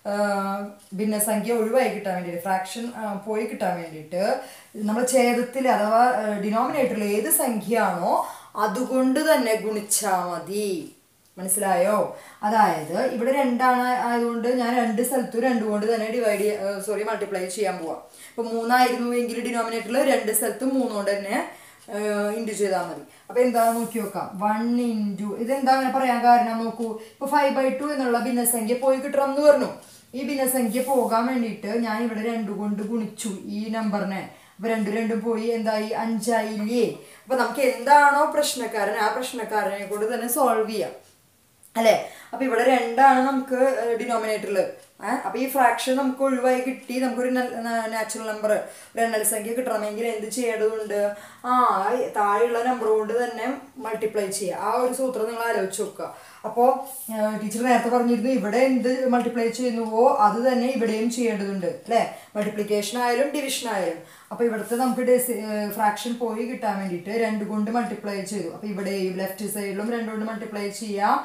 ഭിന്നസംഖ്യ ഒഴിവായി കിട്ടാൻ വേണ്ടിയിട്ട്, ഫ്രാക്ഷൻ പോയി കിട്ടാൻ വേണ്ടിയിട്ട് നമ്മൾ ഛേദത്തിൽ അഥവാ ഡിനോമിനേറ്ററിൽ ഏത് സംഖ്യയാണോ അതുകൊണ്ട് തന്നെ ഗുണിച്ചാൽ മതി. മനസ്സിലായോ? അതായത് ഇവിടെ 2 ആയതുകൊണ്ട് ഞാൻ 2 സ്ഥലത്തും 2 കൊണ്ട് തന്നെ മൾട്ടിപ്ലൈ ചെയ്യാൻ പോവാം. ഇപ്പോൾ 3 ആയിരുന്നുവെങ്കിൽ ഡിനോമിനേറ്ററിൽ 2 സ്ഥലത്തും 3 കൊണ്ട് തന്നെ ഇൻറ്റു ചെയ്താൽ മതി. അപ്പോൾ എന്താണെന്ന് നോക്കി നോക്കാം. 1 ഇതെന്താ അങ്ങനെ പറയാൻ കാരണം നോക്കൂ. ഇപ്പോൾ 5/2 എന്നുള്ള ഭിന്നസംഖ്യ പോയി കിട്ടണം എന്ന് പറഞ്ഞു. ഈ ഭിന്നസംഖ്യ പോകാൻ വേണ്ടിയിട്ട് ഞാൻ ഇവിടെ 2 കൊണ്ട് ഗുണിച്ചു ഈ നമ്പറിനെ. അപ്പോൾ 2 പോയി എന്തായി, 5 ആയില്ലേ. അപ്പോൾ നമുക്ക് എന്താണോ പ്രശ്നക്കാരൻ ആ പ്രശ്നക്കാരനെ കൊണ്ട് തന്നെ സോൾവ് ചെയ്യാം അല്ലേ. അപ്പോൾ ഇവിടെ 2 നമുക്ക് ഡിനോമിനേറ്ററിൽ. അപ്പോൾ ഈ ഫ്രാക്ഷൻ നമുക്ക് ഒഴിവായി കിട്ടി. നമുക്കൊരു നാച്ചുറൽ നമ്പർ, ഒരു എണ്ണൽ സംഖ്യ കിട്ടണമെങ്കിൽ എന്ത് ചെയ്യേണ്ടതുണ്ട്, താഴെയുള്ള നമ്പർ കൊണ്ട് തന്നെ മൾട്ടിപ്ലൈ ചെയ്യുക. ആ ഒരു സൂത്രം നിങ്ങൾ ആലോചിച്ച് നോക്കുക. അപ്പോൾ ടീച്ചർ നേരത്തെ പറഞ്ഞിരുന്നു, ഇവിടെ എന്ത് മൾട്ടിപ്ലൈ ചെയ്യുന്നുവോ അത് തന്നെ ഇവിടെയും ചെയ്യേണ്ടതുണ്ട് അല്ലേ. മൾട്ടിപ്ലിക്കേഷൻ ആയാലും ഡിവിഷൻ ആയാലും. അപ്പോൾ ഇവിടുത്തെ നമുക്ക് ഫ്രാക്ഷൻ പോയി കിട്ടാൻ വേണ്ടിയിട്ട് 2 കൊണ്ട് മൾട്ടിപ്ലൈ ചെയ്തു. അപ്പോൾ ഇവിടെയും ലെഫ്റ്റ് സൈഡിലും 2 കൊണ്ട് മൾട്ടിപ്ലൈ ചെയ്യാം,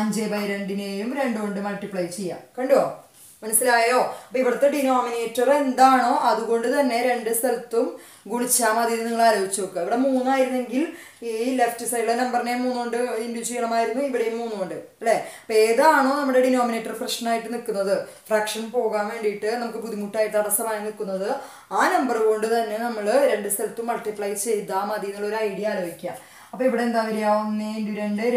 5/2 2 കൊണ്ട് മൾട്ടിപ്ലൈ ചെയ്യാം. കണ്ടോ, മനസ്സിലായോ? അപ്പോൾ ഇവിടുത്തെ ഡിനോമിനേറ്റർ എന്താണോ അതുകൊണ്ട് തന്നെ 2 സ്ഥലത്തും ഗുണിച്ചാൽ മതി. നിങ്ങൾ ആലോചിച്ച് നോക്കുക. ഇവിടെ 3 ആയിരുന്നെങ്കിൽ ഈ ലെഫ്റ്റ് സൈഡിലെ നമ്പറിനെ 3 കൊണ്ട് ഇൻറ്റു ചെയ്യണമായിരുന്നു, ഇവിടെയും 3 കൊണ്ട് അല്ലേ. അപ്പോൾ ഏതാണോ നമ്മുടെ ഡിനോമിനേറ്റർ പ്രശ്നമായിട്ട് നിൽക്കുന്നത്, ഫ്രാക്ഷൻ പോകാൻ വേണ്ടിയിട്ട് നമുക്ക് ബുദ്ധിമുട്ടായി തടസ്സമായി നിൽക്കുന്നത്, ആ നമ്പർ കൊണ്ട് തന്നെ നമ്മൾ 2 സ്ഥലത്തും മൾട്ടിപ്ലൈ ചെയ്താൽ മതി എന്നുള്ളൊരു ഐഡിയ ആലോചിക്കുക. അപ്പോൾ ഇവിടെ എന്താ വരിക, 1×2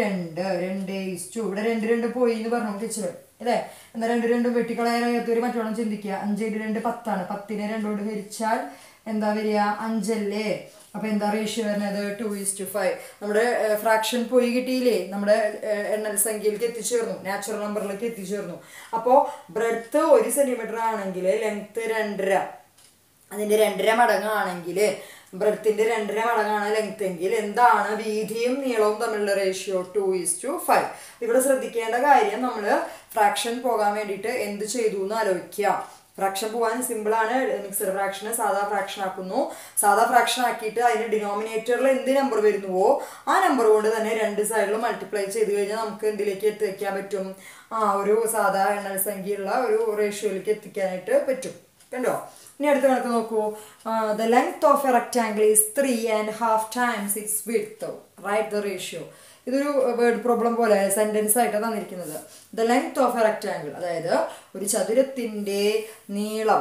2 ഇവിടെ 2 പോയി എന്ന് പറഞ്ഞു ടീച്ചർ അല്ലേ. എന്നാൽ 2 വെട്ടിക്കളയാനായി മറ്റോളം ചിന്തിക്കുക. 5×2 10 10നെ 2 കൊണ്ട് ഹരിച്ചാൽ എന്താ വരിക, 5 അല്ലേ. അപ്പോൾ എന്താ റേഷ്യോ വരുന്നത്, 2:5. നമ്മുടെ ഫ്രാക്ഷൻ പോയി കിട്ടിയില്ലേ, നമ്മുടെ എണ്ണൽ സംഖ്യയിലേക്ക് എത്തിച്ചേർന്നു, നാച്ചുറൽ നമ്പറിലേക്ക് എത്തിച്ചേർന്നു. അപ്പോൾ ബ്രെഡ്ത്ത് 1 സെൻറ്റിമീറ്റർ ആണെങ്കിൽ ലെങ്ത്ത് 2.5 അതിൻ്റെ 2.5 മടങ്ങാണെങ്കിൽ ബ്രെഡ്ത്തിൻ്റെ 2.5 മടങ്ങാണ് ലെങ്ത് എങ്കിൽ എന്താണ് വീതിയും നീളവും തമ്മിലുള്ള റേഷ്യോ? 2:5. ഇവിടെ ശ്രദ്ധിക്കേണ്ട കാര്യം, നമ്മൾ ഫ്രാക്ഷൻ പോകാൻ വേണ്ടിയിട്ട് എന്ത് ചെയ്തു എന്ന് ആലോചിക്കുക. ഫ്രാക്ഷൻ പോകാൻ സിമ്പിളാണ്. മിക്സഡ് ഫ്രാക്ഷനെ സാധാ ഫ്രാക്ഷൻ ആക്കുന്നു. സാധാ ഫ്രാക്ഷൻ ആക്കിയിട്ട് അതിൻ്റെ ഡിനോമിനേറ്ററിൽ എന്ത് നമ്പർ വരുന്നുവോ ആ നമ്പർ കൊണ്ട് തന്നെ 2 സൈഡിലും മൾട്ടിപ്ലൈ ചെയ്ത് കഴിഞ്ഞാൽ നമുക്ക് എന്തിലേക്ക് എത്തിക്കാൻ പറ്റും? ഒരു സാധാ എണ്ണൽ സംഖ്യയുള്ള ഒരു റേഷ്യോയിലേക്ക് എത്തിക്കാനായിട്ട് പറ്റും. കണ്ടോ? ഇനി അടുത്ത കണക്ക് നോക്കൂ. The length of a rectangle is 3.5 times its width. Write the ratio. ഇതൊരു വേർഡ് പ്രോബ്ലം പോലെ സെൻറ്റൻസ് ആയിട്ടാണ് തന്നിരിക്കുന്നത്. The length of a rectangle, അതായത് ഒരു ചതുരത്തിൻ്റെ നീളം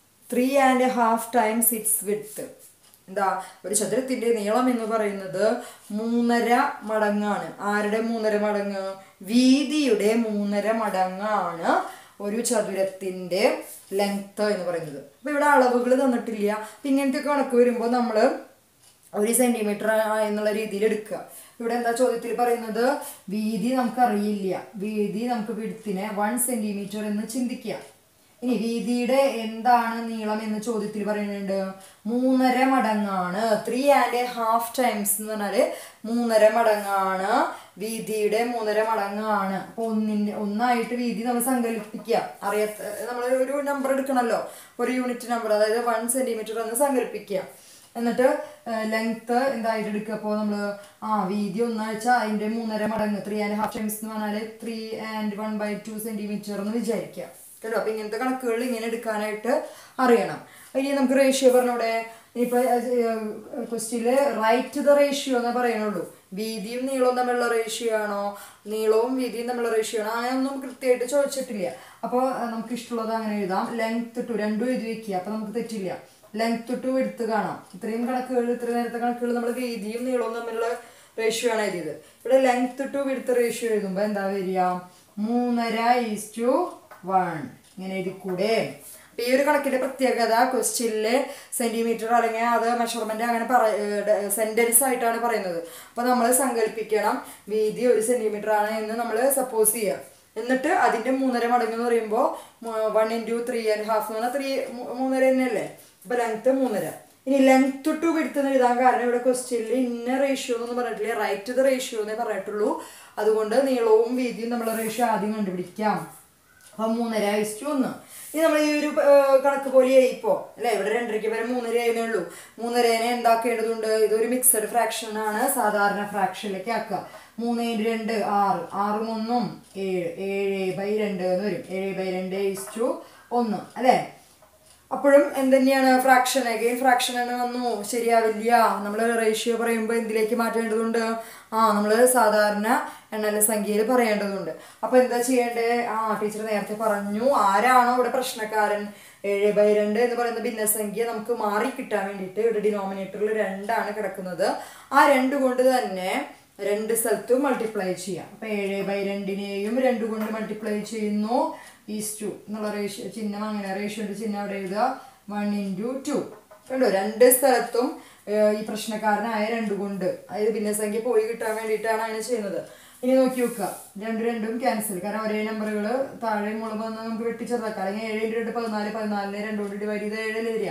3.5 times its width. എന്താ? ഒരു ചതുരത്തിൻ്റെ നീളം എന്ന് പറയുന്നത് 3.5 മടങ്ങാണ്. ആരുടെ 3.5 മടങ്ങ്? വീതിയുടെ 3.5 മടങ്ങാണ് ഒരു ചതുരത്തിൻ്റെ ലെങ്ത് എന്ന് പറയുന്നത്. അപ്പോൾ ഇവിടെ അളവുകൾ തന്നിട്ടില്ല. അപ്പം ഇങ്ങനത്തെ കണക്ക് വരുമ്പോൾ നമ്മൾ 1 സെൻറ്റിമീറ്റർ എന്നുള്ള രീതിയിൽ എടുക്കുക. ഇവിടെ എന്താ ചോദ്യത്തിൽ പറയുന്നത്? വീതി നമുക്കറിയില്ല. വീതി നമുക്ക് വിഡ്ത്തിനെ 1 സെൻറ്റിമീറ്റർ എന്ന് ചിന്തിക്കുക. ഇനി വീതിയുടെ എന്താണ് നീളം എന്ന് ചോദ്യത്തിൽ പറയുന്നുണ്ട്. 3.5 മടങ്ങാണ്. 3.5 times എന്ന് പറഞ്ഞാൽ 3.5 മടങ്ങാണ്. വീതിയുടെ 3.5 മടങ്ങാണ്. അപ്പോൾ ഒന്നായിട്ട് വീതി നമ്മൾ സങ്കല്പിക്കുക. നമ്മൾ ഒരു നമ്പർ എടുക്കണമല്ലോ, ഒരു യൂണിറ്റ് നമ്പർ, അതായത് 1 സെൻറ്റിമീറ്റർ എന്ന് സങ്കല്പിക്കുക. എന്നിട്ട് ലെങ്ത്ത് എന്തായിട്ട് എടുക്കുക? അപ്പോൾ നമ്മൾ വീതി ഒന്നാഴ്ച അതിൻ്റെ 3.5 മടങ്ങ് 3.5 times എന്ന് പറഞ്ഞാൽ 3 and 1/2 സെൻറ്റിമീറ്റർ എന്ന് വിചാരിക്കുക. കേട്ടോ? അപ്പം ഇങ്ങനത്തെ കണക്കുകൾ ഇങ്ങനെ എടുക്കാനായിട്ട് അറിയണം. ഇനി നമുക്ക് റേഷ്യോ പറഞ്ഞൂടെ? ഇനിയിപ്പോൾ ക്വസ്റ്റ്യനിൽ റൈറ്റ് ദ റേഷ്യോ എന്നേ പറയുന്നുള്ളൂ. വീതിയും നീളവും തമ്മിലുള്ള റേഷ്യോ ആണോ, നീളവും വീതിയും തമ്മിലുള്ള റേഷ്യോ ആണോ, അങ്ങനെയൊന്നും കൃത്യമായിട്ട് ചോദിച്ചിട്ടില്ല. അപ്പോൾ നമുക്ക് ഇഷ്ടമുള്ളത് അങ്ങനെ എഴുതാം. ലെങ്ത് ടു രണ്ടും എഴുതി വെക്കുക. അപ്പോൾ നമുക്ക് തെറ്റില്ല. ലെങ്ത് ടു എടുത്ത് കാണാം. ഇത്രയും കണക്കുകൾ, ഇത്ര നേരത്തെ കണക്കുകൾ നമ്മൾ വീതിയും നീളവും തമ്മിലുള്ള റേഷ്യോ ആണ് എഴുതിയത്. ഇവിടെ ലെങ്ത് ടു വിഡ്ത്ത് റേഷ്യോ എഴുതുമ്പോൾ എന്താ വരിക? 3.5:1 ഇങ്ങനെ എഴുതിക്കൂടെ? അപ്പം ഈ ഒരു കണക്കിൻ്റെ പ്രത്യേകത ക്വസ്റ്റ്യനിൽ സെൻറ്റിമീറ്റർ അല്ലെങ്കിൽ അത് മെഷർമെൻറ്റ് അങ്ങനെ സെൻറ്റൻസ് ആയിട്ടാണ് പറയുന്നത്. അപ്പോൾ നമ്മൾ സങ്കല്പിക്കണം വീതി 1 സെൻറ്റിമീറ്റർ ആണ് എന്ന് നമ്മൾ സപ്പോസ് ചെയ്യുക. എന്നിട്ട് അതിൻ്റെ 3.5 മടങ്ങ് എന്ന് പറയുമ്പോൾ 1 × 3.5 എന്ന് പറഞ്ഞാൽ 3.5 തന്നെയല്ലേ? അപ്പോൾ ലെങ്ത്ത് 3.5. ഇനി ലെങ്ത് ടു വിഡ്ത്ത് എന്ന് എഴുതാൻ കാരണം ഇവിടെ ക്വസ്റ്റ്യനിൽ ഇന്ന റേഷ്യോ എന്നൊന്നും പറഞ്ഞിട്ടില്ല, റൈറ്റ് ദ റേഷ്യോ എന്നേ പറഞ്ഞിട്ടുള്ളൂ. അതുകൊണ്ട് നീളവും വീതിയും നമ്മളെ റേഷ്യോ ആദ്യം കണ്ടുപിടിക്കാം. അപ്പം 3.5:1. ഇനി നമ്മൾ ഈ ഒരു കണക്ക് പോലെ ഇപ്പോൾ അല്ലേ, ഇവിടെ 2.5 വരെ 3.5 ആയതേ ഉള്ളൂ. 3.5 എന്താക്കേണ്ടതുണ്ട്? ഇതൊരു മിക്സഡ് ഫ്രാക്ഷൻ ആണ്. സാധാരണ ഫ്രാക്ഷനിലേക്ക് ആക്കുക. 3 × 2 6, 6 × 1 7, 7/2 എന്ന് വരും. 7/2:1 അല്ലേ? അപ്പോഴും എന്തുതന്നെയാണ്? ഫ്രാക്ഷൻ. അഗെയിൻ ഫ്രാക്ഷൻ തന്നെ വന്നു. ശരിയാവില്ല. നമ്മൾ റേഷ്യോ പറയുമ്പോൾ എന്തിലേക്ക് മാറ്റേണ്ടതുണ്ട്? നമ്മൾ സാധാരണ എണ്ണൽ സംഖ്യയിൽ പറയേണ്ടതുണ്ട്. അപ്പോൾ എന്താ ചെയ്യേണ്ടത്? ടീച്ചർ നേരത്തെ പറഞ്ഞു, ആരാണോ ഇവിടെ പ്രശ്നക്കാരൻ 7/2 എന്ന് പറയുന്ന ഭിന്നസംഖ്യ നമുക്ക് മാറി കിട്ടാൻ വേണ്ടിയിട്ട് ഇവിടെ ഡിനോമിനേറ്ററിൽ 2 കിടക്കുന്നത്. ആ 2 കൊണ്ട് തന്നെ 2 സ്ഥലത്തും മൾട്ടിപ്ലൈ ചെയ്യാം. അപ്പോൾ 7/2നെയും 2 കൊണ്ട് മൾട്ടിപ്ലൈ ചെയ്യുന്നു. (2) എന്നുള്ള റേഷ്യോ ചിഹ്നം, അങ്ങനെ റേഷ്യോൻ്റെ ചിഹ്നം അവിടെ എഴുതുക. 1 × 2 കണ്ടോ? 2 സ്ഥലത്തും ഈ പ്രശ്നക്കാരനായ 2 കൊണ്ട്, അതായത് ഭിന്നസംഖ്യ പോയി കിട്ടാൻ വേണ്ടിയിട്ടാണ് അങ്ങനെ ചെയ്യുന്നത്. ഇനി നോക്കി നോക്കുക. 2 ക്യാൻസൽ, കാരണം ഒരേ നമ്പറുകൾ താഴെ മുളക് വന്ന് നമുക്ക് വെട്ടിച്ചേർത്താക്കാം. അല്ലെങ്കിൽ 7 × 2 14, 14നെ 2 കൊണ്ട് ഡിവൈഡ് ചെയ്ത് 7 തരിക.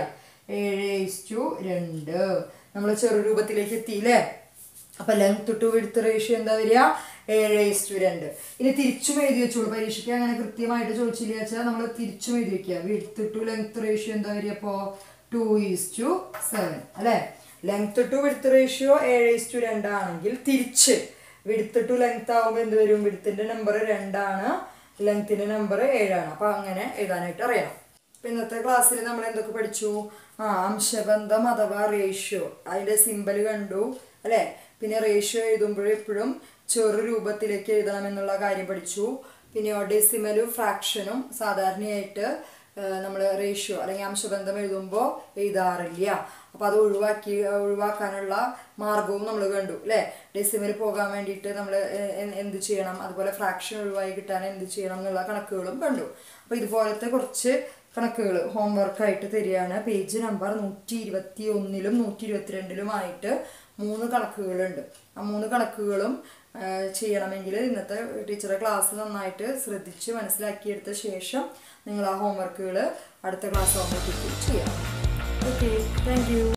7:2. നമ്മൾ ചെറു രൂപത്തിലേക്ക് എത്തിയില്ലേ? അപ്പം ലെങ്ത് ടു വിഡ്ത്ത് റേഷ്യോ എന്താ വരിക? 7:2. ഇനി തിരിച്ചും എഴുതി വെച്ചോളൂ. പരീക്ഷയ്ക്ക് അങ്ങനെ കൃത്യമായിട്ട് ചോദിച്ചില്ല വെച്ചാൽ നമ്മൾ തിരിച്ചും എഴുതി വെക്കുക. വിഡ്ത്ത് ടു ലെങ്ത് റേഷ്യോ എന്താ വരിക? അപ്പോൾ 2:7 അല്ലേ? ലെങ്ത് ടു വിഡ്ത്ത് റേഷ്യോ 7:2 ആണെങ്കിൽ തിരിച്ച് വിഡ്ത്ത് ടു ലെങ്ത് ആകുമ്പോൾ എന്ത് വരും? വിഡ്ത്തിൻ്റെ നമ്പർ 2, ലെങ്ത്തിൻ്റെ നമ്പർ 7. അപ്പോൾ അങ്ങനെ എഴുതാനായിട്ട് അറിയണം. അപ്പം ഇന്നത്തെ ക്ലാസ്സിൽ നമ്മൾ എന്തൊക്കെ പഠിച്ചു? അംശബന്ധം അഥവാ റേഷ്യോ, അതിൻ്റെ സിമ്പൽ കണ്ടു അല്ലേ? പിന്നെ റേഷ്യോ എഴുതുമ്പോഴും എപ്പോഴും ചെറു രൂപത്തിലേക്ക് എഴുതണമെന്നുള്ള കാര്യം പഠിച്ചു. പിന്നെ ഡെസിമലും ഫ്രാക്ഷനും സാധാരണയായിട്ട് നമ്മൾ റേഷ്യോ അല്ലെങ്കിൽ അംശബന്ധം എഴുതുമ്പോൾ എഴുതാറില്ല. അപ്പോൾ അത് ഒഴിവാക്കാനുള്ള മാർഗവും നമ്മൾ കണ്ടു അല്ലേ? ഡെസിമൽ പോകാൻ വേണ്ടിയിട്ട് നമ്മൾ എന്ത് ചെയ്യണം, അതുപോലെ ഫ്രാക്ഷൻ ഒഴിവായി കിട്ടാൻ എന്ത് ചെയ്യണം എന്നുള്ള കണക്കുകളും കണ്ടു. അപ്പോൾ ഇതുപോലത്തെ കുറച്ച് കണക്കുകൾ ഹോംവർക്കായിട്ട് തരികയാണ്. പേജ് നമ്പർ 121-ലും 122-ലുമായിട്ട് 3 കണക്കുകളുണ്ട്. ആ 3 കണക്കുകളും ചെയ്യണമെങ്കിൽ ഇന്നത്തെ ടീച്ചറുടെ ക്ലാസ് നന്നായിട്ട് ശ്രദ്ധിച്ച് മനസ്സിലാക്കിയെടുത്ത ശേഷം നിങ്ങൾ ആ ഹോംവർക്കുകൾ അടുത്ത ക്ലാസ് ആകുമ്പോഴത്തേക്ക് ചെയ്യാം. ഓക്കെ. Okay, thank U.